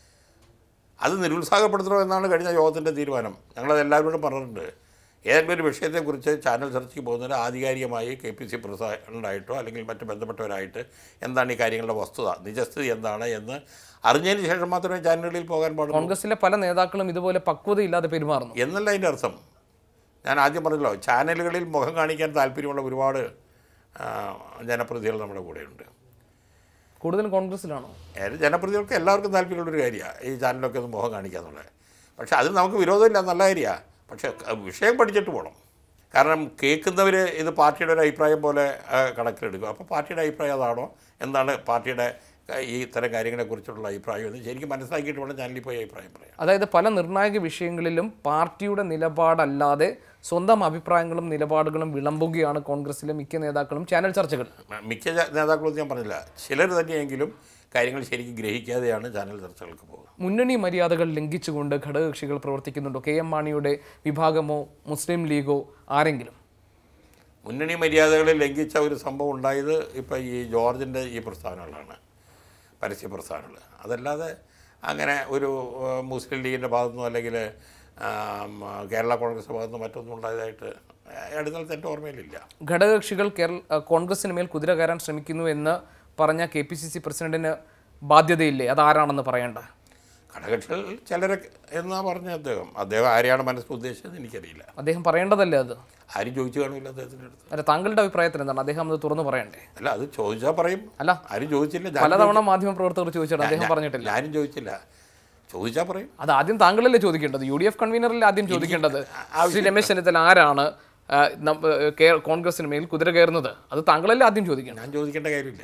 അത് നിരുത്സാഹപ്പെടുത്തണമെന്നാണ് കഴിഞ്ഞ യോഗത്തിൻ്റെ തീരുമാനം. ഞങ്ങളത് എല്ലാവരോടും പറഞ്ഞിട്ടുണ്ട്. ഏതെങ്കിലും ഒരു വിഷയത്തെക്കുറിച്ച് ചാനൽ ചർച്ചയ്ക്ക് പോകുന്നതിന് ആധികാരികമായി കെ പി സി പ്രസിഡൻ്റായിട്ടോ അല്ലെങ്കിൽ മറ്റ് ബന്ധപ്പെട്ടവരായിട്ട് എന്താണ് ഈ കാര്യങ്ങളുടെ വസ്തുത, നിജസ്ഥിതി എന്താണ് എന്ന് അറിഞ്ഞതിന് ശേഷം മാത്രമേ ചാനലുകളിൽ പോകാൻ പാടുള്ളൂ. കോൺഗ്രസിലെ പല നേതാക്കളും ഇതുപോലെ പക്വതയില്ലാതെ പെരുമാറുന്നു എന്നല്ല അതിൻ്റെ അർത്ഥം. ഞാൻ ആദ്യം പറഞ്ഞല്ലോ, ചാനലുകളിൽ മുഖം കാണിക്കാൻ താല്പര്യമുള്ള ഒരുപാട് ജനപ്രതിനിധികൾ നമ്മുടെ കൂടെയുണ്ട്. കൂടുതലും കോൺഗ്രസ്സിലാണോ? ജനപ്രതിനിധികൾക്ക് എല്ലാവർക്കും താല്പര്യമുള്ളൊരു കാര്യമാണ് ഈ ചാനലൊക്കെ ഒന്ന് മുഖം കാണിക്കുക എന്നുള്ളത്. പക്ഷേ അത് നമുക്ക് വിരോധമില്ല, നല്ല കാര്യമാണ്. പക്ഷേ വിഷയം പഠിച്ചിട്ട് പോകണം. കാരണം കേൾക്കുന്നവർ ഇത് പാർട്ടിയുടെ ഒരു അഭിപ്രായം പോലെ കണക്കിലെടുക്കും. അപ്പോൾ പാർട്ടിയുടെ അഭിപ്രായം അതാണോ, എന്താണ് പാർട്ടിയുടെ ഈ ഇത്തരം കാര്യങ്ങളെക്കുറിച്ചുള്ള അഭിപ്രായം എന്ന് ശരിക്കും മനസ്സിലാക്കിയിട്ട് വേണം ചാനലിൽ പോയി അഭിപ്രായം പറയാം. അതായത് പല നിർണായക വിഷയങ്ങളിലും പാർട്ടിയുടെ നിലപാടല്ലാതെ സ്വന്തം അഭിപ്രായങ്ങളും നിലപാടുകളും വിളമ്പുകയാണ് കോൺഗ്രസിലെ മിക്ക നേതാക്കളും ചാനൽ ചർച്ചകൾ. മിക്ക നേതാക്കളും ഞാൻ പറഞ്ഞില്ല, ചിലർ തന്നെയെങ്കിലും കാര്യങ്ങൾ ശരിക്കും ഗ്രഹിക്കാതെയാണ് ചാനൽ ചർച്ചകൾക്ക് പോകുന്നത്. മുന്നണി മര്യാദകൾ ലംഘിച്ചുകൊണ്ട് ഘടകകക്ഷികൾ പ്രവർത്തിക്കുന്നുണ്ടോ? കെ എം മാണിയുടെ വിഭാഗമോ മുസ്ലിം ലീഗോ ആരെങ്കിലും? മുന്നണി മര്യാദകളിൽ ലംഘിച്ച ഒരു സംഭവം ഉണ്ടായത് ഇപ്പോൾ ഈ ജോർജിൻ്റെ ഈ പ്രസ്ഥാനങ്ങളാണ്, പരസ്യ പ്രസ്ഥാനങ്ങൾ. അതല്ലാതെ അങ്ങനെ ഒരു മുസ്ലിം ലീഗിൻ്റെ ഭാഗത്തുനിന്നോ അല്ലെങ്കിൽ കേരള കോൺഗ്രസ് ഭാഗത്തുനിന്നോ മറ്റൊന്നും ഉണ്ടായതായിട്ട് അടുത്ത എൻ്റെ ഓർമ്മയിലില്ല. ഘടകകക്ഷികൾ കേരള കോൺഗ്രസിന് മേൽ കുതിര കയറാൻ ശ്രമിക്കുന്നു എന്ന് പറഞ്ഞ കെ പി സി സി പ്രസിഡന്റിന് ബാധ്യതയില്ലേ? അതാരാണെന്ന് പറയേണ്ട? ഘടകകക്ഷികൾ ചിലരെ എന്നാ പറഞ്ഞ അദ്ദേഹം അദ്ദേഹം ആരെയാണ് മനസ്സിൽ ഉദ്ദേശിച്ചത് എനിക്കറിയില്ല. അദ്ദേഹം പറയേണ്ടതല്ലേ? അത് ആരും ചോദിച്ചു കാണില്ല അദ്ദേഹത്തിൻ്റെ അടുത്ത്. അല്ല, താങ്കളുടെ അഭിപ്രായത്തിൽ എന്താണ്? അദ്ദേഹം അത് തുറന്നു പറയണ്ടേ? അല്ല, അത് ചോദിച്ചാൽ പറയും. അല്ല, ആരും ചോദിച്ചില്ല. പലതവണ മാധ്യമ പ്രവർത്തകർ ചോദിച്ചിട്ട് അദ്ദേഹം പറഞ്ഞിട്ടില്ല. ആരും ചോദിച്ചില്ല. ചോദിച്ചാൽ പറയും. അത് ആദ്യം താങ്കളല്ലേ ചോദിക്കേണ്ടത്, യു ഡി എഫ് കൺവീനറല്ലേ ആദ്യം ചോദിക്കേണ്ടത്. ശ്രീ രമേശ് ചെന്നിത്തല ആരാണ് കോൺഗ്രസിന് മേൽ കുതിര കയറുന്നത്? അത് താങ്കളല്ലേ ആദ്യം ചോദിക്കണം. ഞാൻ ചോദിക്കേണ്ട കാര്യമില്ല.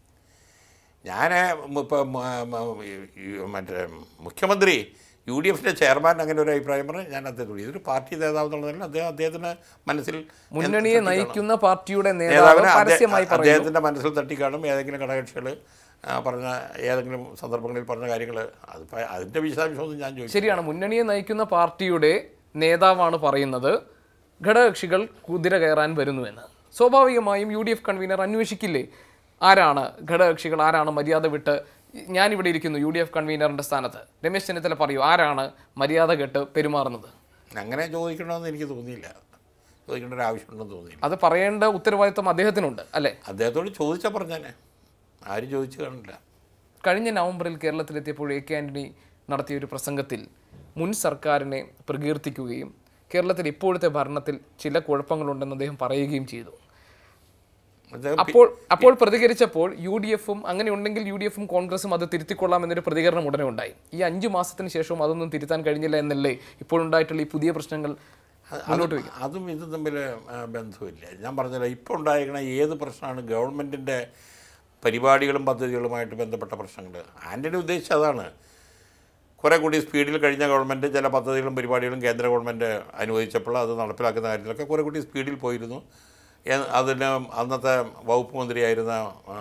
ഞാൻ ഇപ്പം മറ്റേ മുഖ്യമന്ത്രി യു ഡി എഫിൻ്റെ ചെയർമാൻ അങ്ങനെ ഒരു അഭിപ്രായം പറഞ്ഞാൽ ഞാൻ അദ്ദേഹത്തോട് ഇതൊരു പാർട്ടി നേതാവ് എന്നുള്ളതിൽ അദ്ദേഹം അദ്ദേഹത്തിന് മനസ്സിൽ മുന്നണിയെ നയിക്കുന്ന പാർട്ടിയുടെ നേതാവിനെ അദ്ദേഹത്തിൻ്റെ മനസ്സിൽ തട്ടിക്കാണും ഏതെങ്കിലും ഘടകകക്ഷികൾ പറഞ്ഞ ഏതെങ്കിലും സന്ദർഭങ്ങളിൽ പറഞ്ഞ കാര്യങ്ങൾ അത് അതിൻ്റെ വിശദാംശമൊന്നും ഞാൻ ചോദിച്ചു. ശരിയാണ്, മുന്നണിയെ നയിക്കുന്ന പാർട്ടിയുടെ നേതാവാണ് പറയുന്നത് ഘടകകക്ഷികൾ കുതിര കയറാൻ വരുന്നുവെന്ന്. സ്വാഭാവികമായും യു ഡി എഫ് കൺവീനർ അന്വേഷിക്കില്ലേ ആരാണ് ഘടകകക്ഷികൾ, ആരാണ് മര്യാദ വിട്ട്. ഞാനിവിടെ ഇരിക്കുന്നു യു ഡി എഫ് കൺവീനറിൻ്റെ സ്ഥാനത്ത്, രമേശ് ചെന്നിത്തല പറയൂ ആരാണ് മര്യാദ കെട്ട് പെരുമാറുന്നത്? അങ്ങനെ ചോദിക്കണമെന്ന് എനിക്ക് തോന്നിയില്ല, ചോദിക്കേണ്ട ഒരു ആവശ്യമുണ്ടെന്ന് തോന്നിയില്ല. അത് പറയേണ്ട ഉത്തരവാദിത്വം അദ്ദേഹത്തിനുണ്ട് അല്ലേ? അദ്ദേഹത്തോട് ചോദിച്ചാൽ പറഞ്ഞാൽ ആരും ചോദിച്ചു കാണില്ല. കഴിഞ്ഞ നവംബറിൽ കേരളത്തിലെത്തിയപ്പോൾ എ കെ ആന്റണി നടത്തിയ ഒരു പ്രസംഗത്തിൽ മുൻ സർക്കാരിനെ പ്രകീർത്തിക്കുകയും കേരളത്തിൽ ഇപ്പോഴത്തെ ഭരണത്തിൽ ചില കുഴപ്പങ്ങളുണ്ടെന്ന് അദ്ദേഹം പറയുകയും ചെയ്തു. അപ്പോൾ അപ്പോൾ പ്രതികരിച്ചപ്പോൾ യു ഡി എഫും അങ്ങനെ ഉണ്ടെങ്കിൽ യു ഡി എഫും കോൺഗ്രസും അത് തിരുത്തിക്കൊള്ളാം എന്നൊരു പ്രതികരണം ഉടനെ ഉണ്ടായി. ഈ അഞ്ചു മാസത്തിന് ശേഷവും അതൊന്നും തിരുത്താൻ കഴിഞ്ഞില്ല എന്നല്ലേ ഇപ്പോഴുണ്ടായിട്ടുള്ള ഈ പുതിയ പ്രശ്നങ്ങൾ മുന്നോട്ട് വയ്ക്കും? അതും ഇതും തമ്മിൽ ബന്ധമില്ല. ഞാൻ പറഞ്ഞല്ലോ, ഇപ്പോൾ ഉണ്ടായിരിക്കുന്ന ഏത് പ്രശ്നമാണ് ഗവൺമെൻറ്റിൻ്റെ പരിപാടികളും പദ്ധതികളുമായിട്ട് ബന്ധപ്പെട്ട പ്രശ്നങ്ങൾ. ആൻ്റണി ഉദ്ദേശിച്ചത് അതാണ്. കുറേ കൂടി സ്പീഡിൽ കഴിഞ്ഞ ഗവൺമെൻറ് ചില പദ്ധതികളും പരിപാടികളും കേന്ദ്ര ഗവൺമെൻറ് അനുവദിച്ചപ്പോൾ അത് നടപ്പിലാക്കുന്ന കാര്യത്തിലൊക്കെ കുറേ കൂടി സ്പീഡിൽ പോയിരുന്നു. അതിന് അന്നത്തെ വകുപ്പ് മന്ത്രിയായിരുന്ന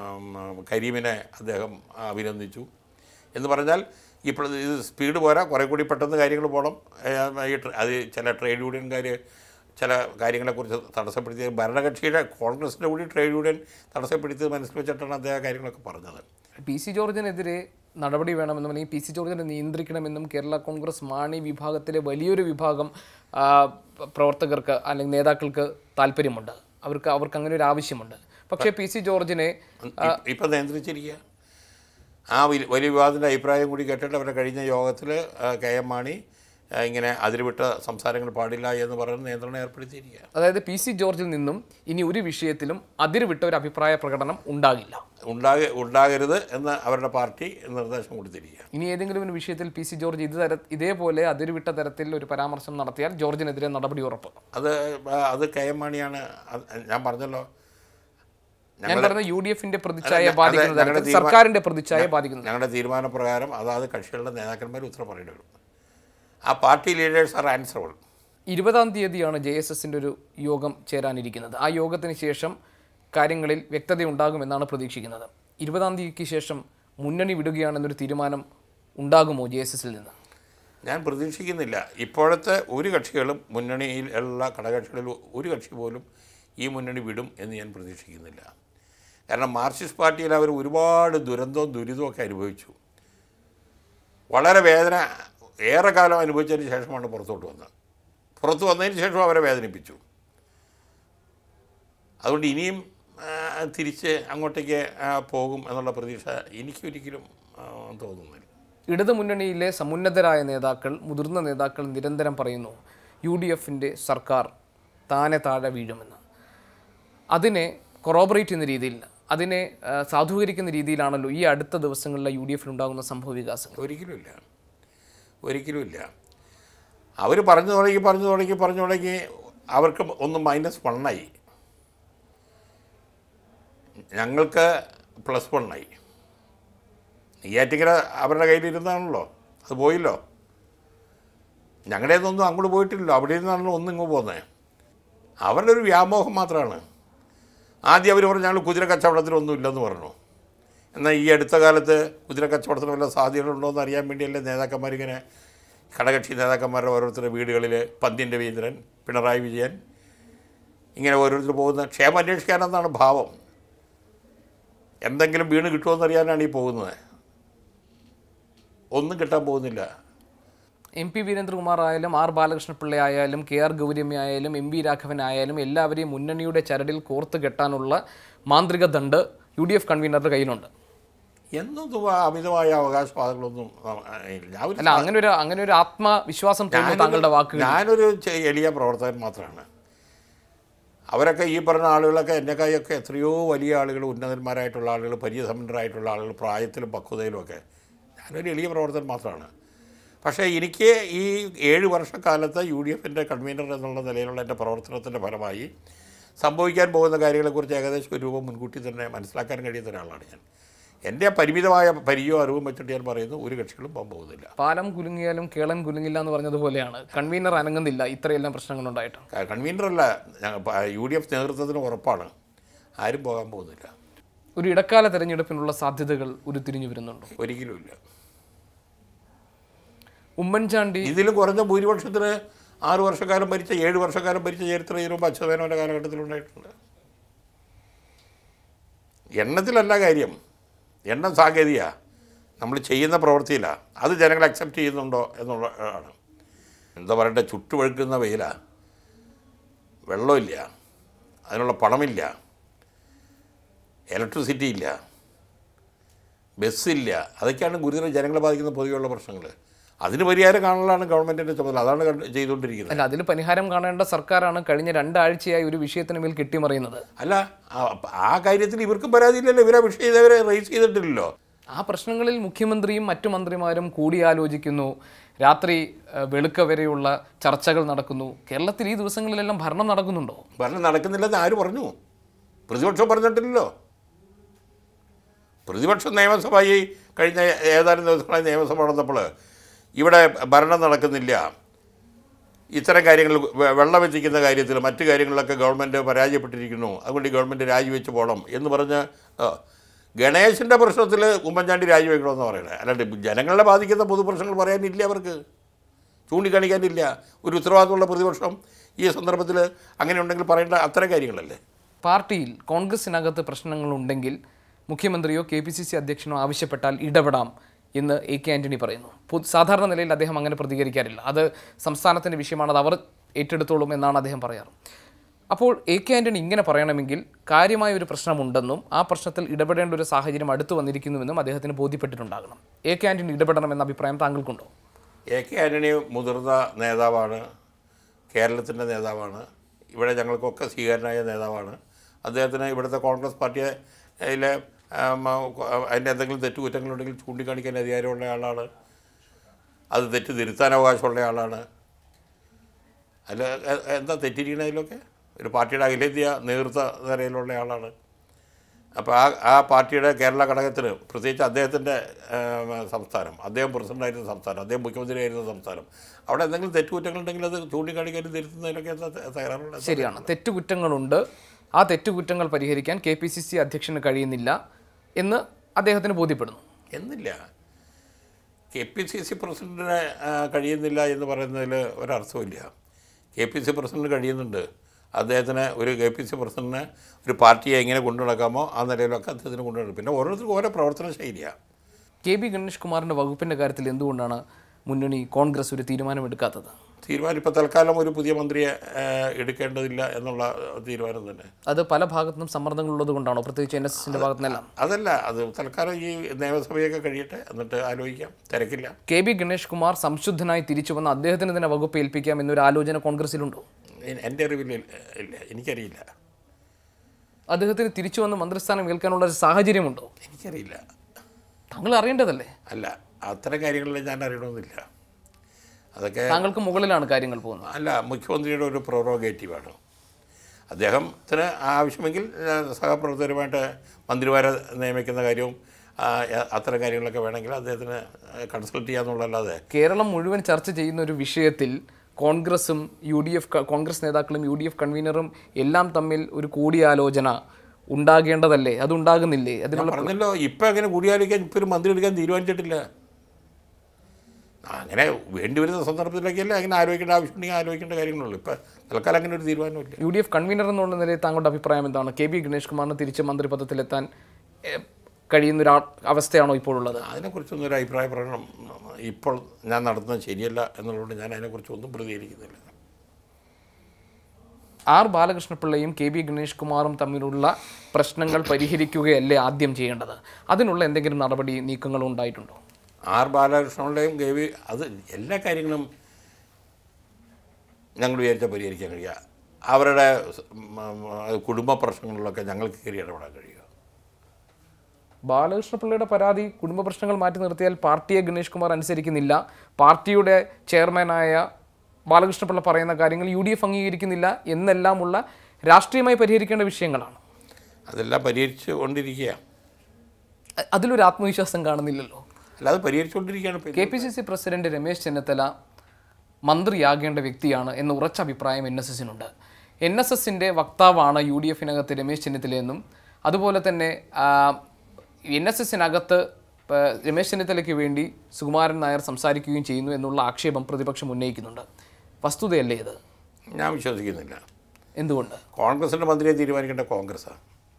കരീമിനെ അദ്ദേഹം അഭിനന്ദിച്ചു. എന്ന് പറഞ്ഞാൽ ഇപ്പോൾ ഇത് സ്പീഡ് പോരാ, കുറേ കൂടി പെട്ടെന്ന് കാര്യങ്ങൾ പോകണം. ഈ അത് ചില ട്രേഡ് യൂണിയൻകാർ ചില കാര്യങ്ങളെക്കുറിച്ച് തടസ്സപ്പെടുത്തിയത് ഭരണകക്ഷിയുടെ കോൺഗ്രസിൻ്റെ കൂടി ട്രേഡ് യൂണിയൻ തടസ്സപ്പെടുത്തിയത് മനസ്സിൽ വെച്ചിട്ടാണ് അദ്ദേഹം കാര്യങ്ങളൊക്കെ പറഞ്ഞത്. പി സി ജോർജിനെതിരെ നടപടി വേണമെന്നും അല്ലെങ്കിൽ പി സി ജോർജിനെ നിയന്ത്രിക്കണമെന്നും കേരള കോൺഗ്രസ് മാണി വിഭാഗത്തിലെ വലിയൊരു വിഭാഗം പ്രവർത്തകർക്ക് അല്ലെങ്കിൽ നേതാക്കൾക്ക് താല്പര്യമുണ്ട്. അവർക്ക് അവർക്ക് അങ്ങനെ ഒരു ആവശ്യമുണ്ട്. പക്ഷേ പി സി ജോർജിനെ ഇപ്പം നിയന്ത്രിച്ചിരിക്കുക. ആ വലിയ വിവാദത്തിൻ്റെ അഭിപ്രായം കൂടി കേട്ടിട്ട് അവരുടെ കഴിഞ്ഞ യോഗത്തിൽ കെ എം മാണി ഇങ്ങനെ അതിരുവിട്ട സംസാരങ്ങൾ പാടില്ല എന്ന് പറയുന്ന നിയന്ത്രണം ഏർപ്പെടുത്തിയിരിക്കുക. അതായത് പി സി ജോർജിൽ നിന്നും ഇനി ഒരു വിഷയത്തിലും അതിരുവിട്ട ഒരു അഭിപ്രായ പ്രകടനം ഉണ്ടാകില്ല, ഉണ്ടാക ഉണ്ടാകരുത് എന്ന് അവരുടെ പാർട്ടി നിർദ്ദേശം കൊടുത്തിരിക്കുക. ഇനി ഏതെങ്കിലും ഒരു വിഷയത്തിൽ പി സി ജോർജ് ഇത് തര ഇതേപോലെ അതിരുവിട്ട തരത്തിൽ ഒരു പരാമർശം നടത്തിയാൽ ജോർജിനെതിരെ നടപടി ഉറപ്പ്. അത് അത് കെ എം മാണിയാണ്. ഞാൻ പറഞ്ഞല്ലോ, ഞാൻ പറഞ്ഞ യു ഡി എഫിന്റെ പ്രതിച്ഛായ ബാധിക്കുന്ന സർക്കാരിന്റെ പ്രതിച്ഛായ ബാധിക്കുന്നു. ഞങ്ങളുടെ തീരുമാനപ്രകാരം അതാത് കക്ഷികളുടെ നേതാക്കന്മാർ ഉത്തരം പറയേണ്ടി വരും. ആ പാർട്ടി ലീഡേഴ്സ് ആർ ആൻസറബിൾ. ഇരുപതാം തീയതിയാണ് ജെ എസ് എസിൻ്റെ ഒരു യോഗം ചേരാനിരിക്കുന്നത്. ആ യോഗത്തിന് ശേഷം കാര്യങ്ങളിൽ വ്യക്തത ഉണ്ടാകുമെന്നാണ് പ്രതീക്ഷിക്കുന്നത്. ഇരുപതാം തീയതിക്ക് ശേഷം മുന്നണി വിടുകയാണെന്നൊരു തീരുമാനം ഉണ്ടാകുമോ ജെ എസ് എസിൽ നിന്ന്? ഞാൻ പ്രതീക്ഷിക്കുന്നില്ല. ഇപ്പോഴത്തെ ഒരു കക്ഷികളും മുന്നണിയിൽ ഉള്ള ഘടകകക്ഷികളിൽ ഒരു കക്ഷി പോലും ഈ മുന്നണി വിടും എന്ന് ഞാൻ പ്രതീക്ഷിക്കുന്നില്ല. കാരണം മാർക്സിസ്റ്റ് പാർട്ടിയിൽ അവർ ഒരുപാട് ദുരന്തവും ദുരിതവും ഒക്കെ അനുഭവിച്ചു. വളരെ വേദന ഏറെ കാലം അനുഭവിച്ചതിന് ശേഷമാണ് പുറത്തോട്ട് വന്നത്. പുറത്ത് വന്നതിന് ശേഷം അവരെ വേദനിപ്പിച്ചു. അതുകൊണ്ട് ഇനിയും തിരിച്ച് അങ്ങോട്ടേക്ക് പോകും എന്നുള്ള പ്രതീക്ഷ എനിക്കൊരിക്കലും തോന്നുന്നില്ല. ഇടതു മുന്നണിയിലെ സമുന്നതരായ നേതാക്കൾ, മുതിർന്ന നേതാക്കൾ നിരന്തരം പറയുന്നു യു ഡി എഫിൻ്റെ സർക്കാർ താനെ താഴെ വീഴുമെന്ന്. അതിനെ കൊറോബറേറ്റ് ചെയ്യുന്ന രീതിയിൽ, അതിനെ സാധൂകരിക്കുന്ന രീതിയിലാണല്ലോ ഈ അടുത്ത ദിവസങ്ങളിലെ യു ഡി എഫിലുണ്ടാകുന്ന സംഭവ വികാസങ്ങൾ. ഒരിക്കലുമില്ല, ഒരിക്കലുമില്ല. അവർ പറഞ്ഞു തുടങ്ങി പറഞ്ഞു തുടങ്ങി പറഞ്ഞു തുടങ്ങി അവർക്ക് ഒന്ന് മൈനസ് വണ്ണായി, ഞങ്ങൾക്ക് പ്ലസ് വണ്ണായി. നെയ്യാറ്റിക്കര അവരുടെ കയ്യിലിരുന്നാണല്ലോ, അത് പോയില്ലോ. ഞങ്ങളുടെ ഒന്നും അങ്ങോട്ട് പോയിട്ടില്ലല്ലോ, അവിടെ ഇരുന്നാണല്ലോ ഒന്നും ഇങ്ങോട്ട് പോകുന്നത്. അവരുടെ ഒരു വ്യാമോഹം മാത്രമാണ്. ആദ്യം അവർ പറഞ്ഞു ഞങ്ങൾ കുതിര കച്ചവടത്തിനൊന്നും ഇല്ലെന്ന് പറഞ്ഞു. എന്നാൽ ഈ അടുത്ത കാലത്ത് കുതിര കച്ചവടത്തിന് വല്ല സാധ്യതകളുണ്ടോ എന്ന് അറിയാൻ വേണ്ടിയല്ലേ നേതാക്കന്മാരിങ്ങനെ ഘടകകക്ഷി നേതാക്കന്മാരുടെ ഓരോരുത്തരുടെ വീടുകളിൽ പന്ത്യൻ രവീന്ദ്രൻ, പിണറായി വിജയൻ ഇങ്ങനെ ഓരോരുത്തർ പോകുന്ന ക്ഷേമം അന്വേഷിക്കാനെന്നാണ് ഭാവം. എന്തെങ്കിലും വീണ് കിട്ടുമോയെന്നറിയാനാണ് ഈ പോകുന്നത്. ഒന്നും കിട്ടാൻ പോകുന്നില്ല. എം പി വീരേന്ദ്രകുമാർ ആയാലും ആർ ബാലകൃഷ്ണപിള്ള ആയാലും കെ ആർ ഗൗരിയമ്മ ആയാലും എം വി രാഘവൻ ആയാലും എല്ലാവരെയും മുന്നണിയുടെ ചരടിൽ കോർത്ത് കെട്ടാനുള്ള മാന്ത്രിക ദണ്ട് യു ഡി എഫ് കൺവീനറുടെ കയ്യിലുണ്ട്. എന്നൊന്നും അമിതമായ അവകാശവാദങ്ങളൊന്നും അല്ല. അങ്ങനെ ഒരു അങ്ങനെ ഒരു ആത്മവിശ്വാസം തോന്നുന്നു താങ്കളുടെ വാക്കുകൾ. ഞാനൊരു എളിയ പ്രവർത്തകൻ മാത്രമാണ്. അവരൊക്കെ ഈ പറഞ്ഞ ആളുകളൊക്കെ എന്നെക്കായൊക്കെ എത്രയോ വലിയ ആളുകൾ, ഉന്നതന്മാരായിട്ടുള്ള ആളുകൾ, പരിചയസമ്പന്നരായിട്ടുള്ള ആളുകൾ, പ്രായത്തിലും പക്വതയിലും ഒക്കെ. ഞാനൊരു എളിയ പ്രവർത്തകൻ മാത്രമാണ്. പക്ഷേ എനിക്ക് ഈ ഏഴ് വർഷക്കാലത്ത് യു ഡി എഫിൻ്റെ കൺവീനർ എന്നുള്ള നിലയിലുള്ള എൻ്റെ പ്രവർത്തനത്തിൻ്റെ ഫലമായി സംഭവിക്കാൻ പോകുന്ന കാര്യങ്ങളെക്കുറിച്ച് ഏകദേശം ഒരു രൂപം മുൻകൂട്ടി തന്നെ മനസ്സിലാക്കാൻ കഴിയുന്ന ഒരാളാണ് ഞാൻ. എൻ്റെ പരിമിതമായ പരിചയവും അറിവും വെച്ചിട്ട് ഞാൻ പറയുന്നു, ഒരു കക്ഷികളും പോകാൻ പോകുന്നില്ല. പാലം കുലുങ്ങിയാലും കേളൻ കുലുങ്ങില്ല എന്ന് പറഞ്ഞതുപോലെയാണ് കൺവീനർ അനങ്ങുന്നില്ല ഇത്രയെല്ലാം പ്രശ്നങ്ങളുണ്ടായിട്ട്. കൺവീനറല്ല, യു ഡി എഫ് നേതൃത്വത്തിന് ഉറപ്പാണ് ആരും പോകാൻ പോകുന്നില്ല. ഒരു ഇടക്കാല തെരഞ്ഞെടുപ്പിനുള്ള സാധ്യതകൾ ഉരുത്തിരിഞ്ഞു വരുന്നുണ്ടോ? ഒരിക്കലുമില്ല. ഉമ്മൻചാണ്ടി ഇതിലും കുറഞ്ഞ ഭൂരിപക്ഷത്തിന് ആറ് വർഷക്കാലം ഭരിച്ച ഏഴ് വർഷക്കാലം ഭരിച്ച ചരിത്രം ഇതിനു മുമ്പ് അച്യുതമേനോൻ്റെ കാലഘട്ടത്തിലുണ്ടായിട്ടുണ്ട്. എണ്ണത്തിലല്ല കാര്യം, എണ്ണം സാങ്കേതിക, നമ്മൾ ചെയ്യുന്ന പ്രവൃത്തിയിലാണ്. അത് ജനങ്ങൾ അക്സെപ്റ്റ് ചെയ്യുന്നുണ്ടോ എന്നുള്ളതാണ്. എന്താ പറയട്ടെ, ചുട്ടുപഴുക്കുന്ന വെയിലാണ്, വെള്ളമില്ല, അതിനുള്ള പണമില്ല, ഇലക്ട്രിസിറ്റി ഇല്ല, ബസ്സില്ല. അതൊക്കെയാണ് ഗുരുതര ജനങ്ങളെ ബാധിക്കുന്ന പൊതുവെയുള്ള പ്രശ്നങ്ങൾ. അതിന് പരിഹാരം കാണാനാണ് ഗവൺമെൻറ്റിൻ്റെ ചുമതല. അതാണ് ചെയ്തുകൊണ്ടിരിക്കുന്നത്. അല്ല, അതിൽ പരിഹാരം കാണേണ്ട സർക്കാരാണ് കഴിഞ്ഞ രണ്ടാഴ്ചയായി ഒരു വിഷയത്തിന് മേൽ കെട്ടിമറിയുന്നത്. അല്ല, ആ കാര്യത്തിൽ ഇവർക്കും പരാതിയില്ലല്ലോ, ഇവരെ വിഷയം ഇതവരെ റേസ് ചെയ്തിട്ടില്ലല്ലോ. ആ പ്രശ്നങ്ങളിൽ മുഖ്യമന്ത്രിയും മറ്റു മന്ത്രിമാരും കൂടിയാലോചിക്കുന്നു, രാത്രി വെളുക്ക വരെയുള്ള ചർച്ചകൾ നടക്കുന്നു. കേരളത്തിൽ ഈ ദിവസങ്ങളിലെല്ലാം ഭരണം നടക്കുന്നുണ്ടോ? ഭരണം നടക്കുന്നില്ലെന്ന് ആര് പറഞ്ഞു? പ്രതിപക്ഷം പറഞ്ഞിട്ടില്ലല്ലോ. പ്രതിപക്ഷം നിയമസഭയിൽ കഴിഞ്ഞ ഏതാനും ദിവസങ്ങളായി നിയമസഭ നടന്നപ്പോൾ ഇവിടെ ഭരണം നടക്കുന്നില്ല, ഇത്തരം കാര്യങ്ങൾ വെള്ളം എത്തിക്കുന്ന കാര്യത്തിൽ മറ്റു കാര്യങ്ങളിലൊക്കെ ഗവൺമെൻറ് പരാജയപ്പെട്ടിരിക്കുന്നു, അതുകൊണ്ട് ഈ ഗവൺമെൻറ് രാജിവെച്ച് പോകണം എന്ന് പറഞ്ഞ് ഗണേശൻ്റെ പ്രശ്നത്തിൽ ഉമ്മൻചാണ്ടി രാജിവെക്കണമെന്ന് പറയണേ. അല്ലാണ്ട് ജനങ്ങളെ ബാധിക്കുന്ന പൊതുപ്രശ്നങ്ങൾ പറയാനില്ല, അവർക്ക് ചൂണ്ടിക്കാണിക്കാനില്ല. ഒരു ഉത്തരവാദിത്തമുള്ള പ്രതിപക്ഷം ഈ സന്ദർഭത്തിൽ അങ്ങനെ ഉണ്ടെങ്കിൽ പറയേണ്ട അത്തരം കാര്യങ്ങളല്ലേ. പാർട്ടിയിൽ കോൺഗ്രസിനകത്ത് പ്രശ്നങ്ങളുണ്ടെങ്കിൽ മുഖ്യമന്ത്രിയോ കെ പി സി സി അധ്യക്ഷനോ ആവശ്യപ്പെട്ടാൽ ഇടപെടാം എന്ന് എ കെ ആൻ്റണി പറയുന്നു. സാധാരണ നിലയിൽ അദ്ദേഹം അങ്ങനെ പ്രതികരിക്കാറില്ല. അത് സംസ്ഥാനത്തിൻ്റെ വിഷയമാണ്, അത് അവർ ഏറ്റെടുത്തോളും എന്നാണ് അദ്ദേഹം പറയാറ്. അപ്പോൾ എ കെ ആൻ്റണി ഇങ്ങനെ പറയണമെങ്കിൽ കാര്യമായ ഒരു പ്രശ്നമുണ്ടെന്നും ആ പ്രശ്നത്തിൽ ഇടപെടേണ്ട ഒരു സാഹചര്യം അടുത്തു വന്നിരിക്കുന്നുവെന്നും അദ്ദേഹത്തിന് ബോധ്യപ്പെട്ടിട്ടുണ്ടാകണം. എ കെ ആൻ്റണി ഇടപെടണമെന്ന അഭിപ്രായം താങ്കൾക്കുണ്ടോ? എ കെ ആൻ്റണി മുതിർന്ന നേതാവാണ്, കേരളത്തിൻ്റെ നേതാവാണ്, ഇവിടെ ഞങ്ങൾക്കൊക്കെ സ്വീകാര്യനായ നേതാവാണ്. അദ്ദേഹത്തിന് ഇവിടുത്തെ കോൺഗ്രസ് പാർട്ടിയിലെ അതിൻ്റെ എന്തെങ്കിലും തെറ്റുകുറ്റങ്ങളുണ്ടെങ്കിൽ ചൂണ്ടിക്കാണിക്കാൻ അധികാരമുള്ള ആളാണ്, അത് തെറ്റ് തിരുത്താൻ അവകാശമുള്ള ആളാണ്. അല്ല, എന്താ തെറ്റിരിക്കണ അതിലൊക്കെ? ഒരു പാർട്ടിയുടെ അഖിലേന്ത്യാ നേതൃത്വ നിരയിലുള്ള ആളാണ്. അപ്പോൾ ആ ആ പാർട്ടിയുടെ കേരള ഘടകത്തിന്, പ്രത്യേകിച്ച് അദ്ദേഹത്തിൻ്റെ സംസ്ഥാനം, അദ്ദേഹം പ്രസിഡൻ്റായിരുന്ന സംസ്ഥാനം, അദ്ദേഹം മുഖ്യമന്ത്രിയായിരുന്ന സംസ്ഥാനം, അവിടെ എന്തെങ്കിലും തെറ്റുകുറ്റങ്ങളുണ്ടെങ്കിൽ അത് ചൂണ്ടിക്കാണിക്കാനും തിരുത്തുന്നതിനൊക്കെ തയ്യാറുള്ള. ശരിയാണ്, തെറ്റുകുറ്റങ്ങളുണ്ട്. ആ തെറ്റുകുറ്റങ്ങൾ പരിഹരിക്കാൻ കെ പി സി സി അധ്യക്ഷന് കഴിയുന്നില്ല എന്ന് അദ്ദേഹത്തിന് ബോധ്യപ്പെടുന്നു. എന്നില്ല, കെ പി സി സി പ്രസിഡൻറ്റിന് കഴിയുന്നില്ല എന്ന് പറയുന്നതിൽ ഒരർത്ഥമില്ല. കെ പി സി പ്രസിഡൻറ്റ് കഴിയുന്നുണ്ട്. അദ്ദേഹത്തിന് ഒരു കെ പി സി പ്രസിഡന്റിനെ ഒരു പാർട്ടിയെ എങ്ങനെ കൊണ്ടു നടക്കാമോ ആ നിലയിലൊക്കെ അദ്ദേഹത്തിന് കൊണ്ടു നടക്കും. പിന്നെ ഓരോരുത്തർക്കും ഓരോ പ്രവർത്തന ശൈലിയാണ്. കെ ബി ഗണേഷ് കുമാറിൻ്റെ വകുപ്പിൻ്റെ കാര്യത്തിൽ എന്തുകൊണ്ടാണ് മുന്നണി കോൺഗ്രസ് ഒരു തീരുമാനമെടുക്കാത്തത്? തീരുമാനം ഇപ്പോൾ തൽക്കാലം ഒരു പുതിയ മന്ത്രിയെ എടുക്കേണ്ടതില്ല എന്നുള്ള തീരുമാനം തന്നെ. അത് പല ഭാഗത്തുനിന്നും സമ്മർദ്ദങ്ങളുള്ളത് കൊണ്ടാണോ, പ്രത്യേകിച്ച് എൻ എസ് എസിൻ്റെ ഭാഗത്തുനിന്നെല്ലാം? അതല്ല, അത് തൽക്കാലം ഈ നിയമസഭയൊക്കെ കഴിയട്ടെ, എന്നിട്ട് ആലോചിക്കാം, തിരക്കില്ല. കെ ബി ഗണേഷ് കുമാർ സംശുദ്ധനായി തിരിച്ചു വന്ന് അദ്ദേഹത്തിന് തന്നെ വകുപ്പ് ഏൽപ്പിക്കാം എന്നൊരു ആലോചന കോൺഗ്രസിലുണ്ടോ? എൻ്റെ അറിവിൽ ഇല്ല, എനിക്കറിയില്ല. അദ്ദേഹത്തിന് തിരിച്ചു വന്ന് മന്ത്രിസ്ഥാനം ഏൽക്കാനുള്ള ഒരു സാഹചര്യമുണ്ടോ? എനിക്കറിയില്ല. താങ്കൾ അറിയേണ്ടതല്ലേ? അല്ല, അത്തരം കാര്യങ്ങളിൽ ഞാൻ അറിയണമെന്നില്ല. അതൊക്കെ താങ്കൾക്ക് മുകളിലാണ് കാര്യങ്ങൾ പോകുന്നത്. അല്ല, മുഖ്യമന്ത്രിയുടെ ഒരു പ്രൊറോഗേറ്റീവാണ്. അദ്ദേഹത്തിന് ആവശ്യമെങ്കിൽ സഹപ്രവർത്തകരുമായിട്ട് മന്ത്രിമാരെ നിയമിക്കുന്ന കാര്യവും അത്തരം കാര്യങ്ങളൊക്കെ വേണമെങ്കിൽ അദ്ദേഹത്തിന് കൺസൾട്ട് ചെയ്യാന്നുള്ളതല്ലാതെ. കേരളം മുഴുവൻ ചർച്ച ചെയ്യുന്ന ഒരു വിഷയത്തിൽ കോൺഗ്രസും യു ഡി എഫ് കോൺഗ്രസ് നേതാക്കളും യു ഡി എഫ് കൺവീനറും എല്ലാം തമ്മിൽ ഒരു കൂടിയാലോചന ഉണ്ടാകേണ്ടതല്ലേ? അതുണ്ടാകുന്നില്ലേ? അതിനുള്ള പറഞ്ഞല്ലോ, ഇപ്പം അങ്ങനെ കൂടിയാലോചിക്കാൻ ഇപ്പോൾ ഒരു മന്ത്രി എടുക്കാൻ തീരുമാനിച്ചിട്ടില്ല. അങ്ങനെ വേണ്ടി വരുന്ന സന്ദർഭത്തിലേക്കല്ലേ അങ്ങനെ ആലോചിക്കേണ്ട ആവശ്യമുണ്ടെങ്കിൽ ആലോചിക്കേണ്ട കാര്യങ്ങളുള്ളൂ. ഇപ്പം തൽക്കാലം അങ്ങനെ ഒരു തീരുമാനമില്ല. യു ഡി എഫ് കൺവീനർ എന്നുള്ള നിലയിൽ താങ്കളുടെ അഭിപ്രായം എന്താണ്? കെ ബി ഗണേഷ് കുമാറിന് തിരിച്ച് മന്ത്രിപദത്തിലെത്താൻ കഴിയുന്നൊരു അവസ്ഥയാണോ ഇപ്പോഴുള്ളത്? അതിനെക്കുറിച്ചൊന്നും ഒരു അഭിപ്രായ പ്രകടനം ഇപ്പോൾ ഞാൻ നടത്തുന്നത് ശരിയല്ല എന്നുള്ളതുകൊണ്ട് ഞാൻ അതിനെക്കുറിച്ചൊന്നും പ്രതികരിക്കുന്നില്ല. ആർ ബാലകൃഷ്ണപിള്ളയും കെ ബി ഗണേഷ് കുമാറും തമ്മിലുള്ള പ്രശ്നങ്ങൾ പരിഹരിക്കുകയല്ലേ ആദ്യം ചെയ്യേണ്ടത്? അതിനുള്ള എന്തെങ്കിലും നടപടി നീക്കങ്ങളും ഉണ്ടായിട്ടുണ്ടോ? ആർ ബാലകൃഷ്ണപിള്ളയും കെ ബി, അത് എല്ലാ കാര്യങ്ങളും ഞങ്ങൾ വിചാരിച്ചാൽ പരിഹരിക്കാൻ കഴിയുക. അവരുടെ കുടുംബ പ്രശ്നങ്ങളിലൊക്കെ ഞങ്ങൾക്ക് കയറി ഇടപെടാൻ കഴിയുക. ബാലകൃഷ്ണപിള്ളയുടെ പരാതി കുടുംബ പ്രശ്നങ്ങൾ മാറ്റി നിർത്തിയാൽ പാർട്ടിയെ ഗണേഷ് കുമാർ അനുസരിക്കുന്നില്ല, പാർട്ടിയുടെ ചെയർമാനായ ബാലകൃഷ്ണപിള്ള പറയുന്ന കാര്യങ്ങൾ യു ഡി എഫ് അംഗീകരിക്കുന്നില്ല എന്നെല്ലാമുള്ള രാഷ്ട്രീയമായി പരിഹരിക്കേണ്ട വിഷയങ്ങളാണ്. അതെല്ലാം പരിഹരിച്ചു കൊണ്ടിരിക്കുകയാണ്. അതിലൊരു ആത്മവിശ്വാസം കാണുന്നില്ലല്ലോ. അല്ലാതെ പരിഹരിച്ചുകൊണ്ടിരിക്കുകയാണ്. K P C C president Ramesh Chennithala മന്ത്രിയാകേണ്ട വ്യക്തിയാണ് എന്ന ഉറച്ച അഭിപ്രായം എൻ എസ് എസിനുണ്ട്. എൻ എസ് എസിൻ്റെ വക്താവാണ് യു ഡി എഫിനകത്ത് രമേശ് ചെന്നിത്തലയെന്നും അതുപോലെ തന്നെ എൻ എസ് എസിനകത്ത് രമേശ് ചെന്നിത്തലയ്ക്ക് വേണ്ടി സുകുമാരൻ നായർ സംസാരിക്കുകയും ചെയ്യുന്നു എന്നുള്ള ആക്ഷേപം പ്രതിപക്ഷം ഉന്നയിക്കുന്നുണ്ട്. വസ്തുതയല്ലേ ഇത്? ഞാൻ വിശ്വസിക്കുന്നില്ല. എന്തുകൊണ്ട്? കോൺഗ്രസിൻ്റെ മന്ത്രിയെ തീരുമാനിക്കേണ്ട കോൺഗ്രസ്സാണ്.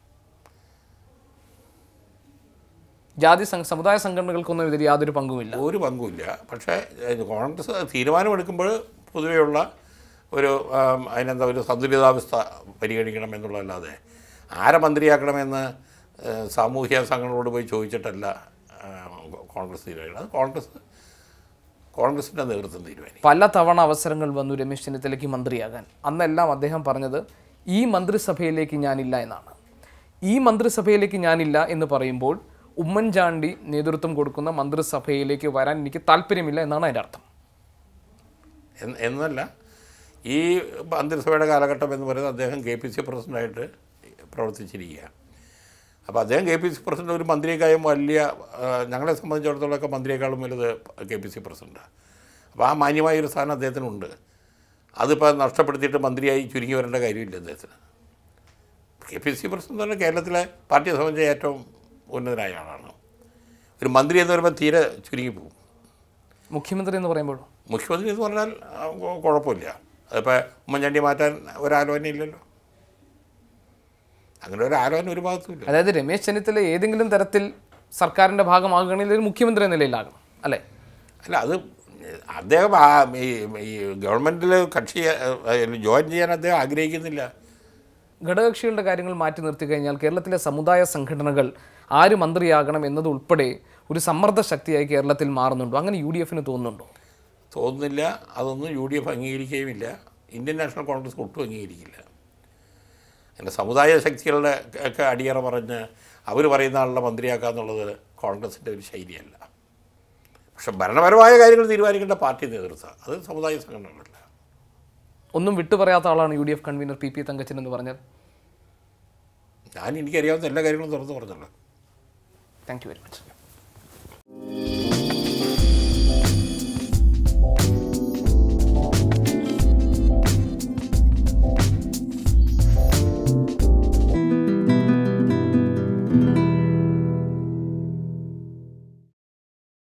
ജാതി സമുദായ സംഘടനകൾക്കൊന്നും ഇതിൽ യാതൊരു പങ്കുമില്ല. ഒരു പങ്കുമില്ല. പക്ഷേ കോൺഗ്രസ് തീരുമാനമെടുക്കുമ്പോൾ പൊതുവെയുള്ള ഒരു അതിനെന്താ ഒരു സന്തുലിതാവസ്ഥ പരിഗണിക്കണം എന്നുള്ളതല്ലാതെ ആരെ മന്ത്രിയാക്കണമെന്ന് സാമൂഹ്യ സംഘടനകളോട് പോയി ചോദിച്ചിട്ടല്ല കോൺഗ്രസ് തീരുമാനിക്കണം. അത് കോൺഗ്രസ് കോൺഗ്രസിൻ്റെ നേതൃത്വം തീരുമാനിക്കും. പല തവണ അവസരങ്ങൾ വന്നു രമേശ് ചെന്നിത്തലയ്ക്ക് മന്ത്രിയാകാൻ. അന്നെല്ലാം അദ്ദേഹം പറഞ്ഞത് ഈ മന്ത്രിസഭയിലേക്ക് ഞാനില്ല എന്നാണ്. ഈ മന്ത്രിസഭയിലേക്ക് ഞാനില്ല എന്ന് പറയുമ്പോൾ ഉമ്മൻചാണ്ടി നേതൃത്വം കൊടുക്കുന്ന മന്ത്രിസഭയിലേക്ക് വരാൻ എനിക്ക് താല്പര്യമില്ല എന്നാണ് അതിൻ്റെ അർത്ഥം. എന്നല്ല, ഈ മന്ത്രിസഭയുടെ കാലഘട്ടം എന്ന് പറയുന്നത് അദ്ദേഹം കെ പി സി പ്രസിഡൻ്റായിട്ട് പ്രവർത്തിച്ചിരിക്കുക. അപ്പോൾ അദ്ദേഹം കെ പി സി പ്രസിഡന്റ് ഒരു മന്ത്രിയേക്കാളും വലിയ, ഞങ്ങളെ സംബന്ധിച്ചിടത്തോളമൊക്കെ മന്ത്രിയേക്കാളും വലുത് കെ പി സി പ്രസിഡൻ്റാണ്. അപ്പോൾ ആ മാന്യമായൊരു സ്ഥാനം അദ്ദേഹത്തിനുണ്ട്. അതിപ്പോൾ നഷ്ടപ്പെടുത്തിയിട്ട് മന്ത്രിയായി ചുരുങ്ങി വരേണ്ട കാര്യമില്ല അദ്ദേഹത്തിന്. കെ പി സി പ്രസിഡന്റ് തന്നെ കേരളത്തിലെ പാർട്ടിയെ സംബന്ധിച്ച ഏറ്റവും ഉന്നതനായ ആളാണ്. ഒരു മന്ത്രി എന്ന് പറയുമ്പോൾ തീരെ ചുരുങ്ങിപ്പോകും. മുഖ്യമന്ത്രി എന്ന് പറയുമ്പോൾ മുഖ്യമന്ത്രി എന്ന് പറഞ്ഞാൽ കുഴപ്പമില്ല. അതിപ്പോൾ ഉമ്മൻചാണ്ടി മാറ്റാൻ ഒരാലോചന ഇല്ലല്ലോ. അങ്ങനെ ഒരു ആലോചന ഒരു ഭാഗത്തുമില്ല. അതായത് രമേശ് ചെന്നിത്തല ഏതെങ്കിലും തരത്തിൽ സർക്കാരിൻ്റെ ഭാഗമാകുകയാണെങ്കിൽ ഒരു മുഖ്യമന്ത്രി എന്ന നിലയിലാകണം അല്ലേ? അല്ല, അത് അദ്ദേഹം ഈ ഗവൺമെൻറ്റിൽ കക്ഷി ജോയിൻ ചെയ്യാൻ അദ്ദേഹം ആഗ്രഹിക്കുന്നില്ല. ഘടകകക്ഷികളുടെ കാര്യങ്ങൾ മാറ്റി നിർത്തി കഴിഞ്ഞാൽ കേരളത്തിലെ സമുദായ സംഘടനകൾ ആര് മന്ത്രിയാകണം എന്നതുൾപ്പെടെ ഒരു സമ്മർദ്ദ ശക്തിയായി കേരളത്തിൽ മാറുന്നുണ്ടോ? അങ്ങനെ യു ഡി എഫിന് തോന്നുന്നുണ്ടോ? തോന്നുന്നില്ല. അതൊന്നും യു ഡി എഫ് അംഗീകരിക്കുകയുമില്ല. ഇന്ത്യൻ നാഷണൽ കോൺഗ്രസ് ഒട്ടും അംഗീകരിക്കില്ല. എൻ്റെ സമുദായ ശക്തികളുടെ ഒക്കെ അടിയറ പറഞ്ഞ് അവർ പറയുന്ന ആളുടെ മന്ത്രിയാക്കുക എന്നുള്ളത് കോൺഗ്രസിൻ്റെ ഒരു ശൈലിയല്ല. പക്ഷെ ഭരണപരമായ കാര്യങ്ങൾ തീരുമാനിക്കേണ്ട പാർട്ടി നേതൃത്വം, അത് സമുദായ സംഘടനകളല്ല. ഒന്നും വിട്ടു പറയാത്ത ആളാണ് U D F convener P P Thankachan എന്ന് പറഞ്ഞാൽ. ഞാൻ എനിക്കറിയാവുന്ന എല്ലാ കാര്യങ്ങളും തുറന്ന് പറഞ്ഞല്ലോ. Thank you very much. Thank you.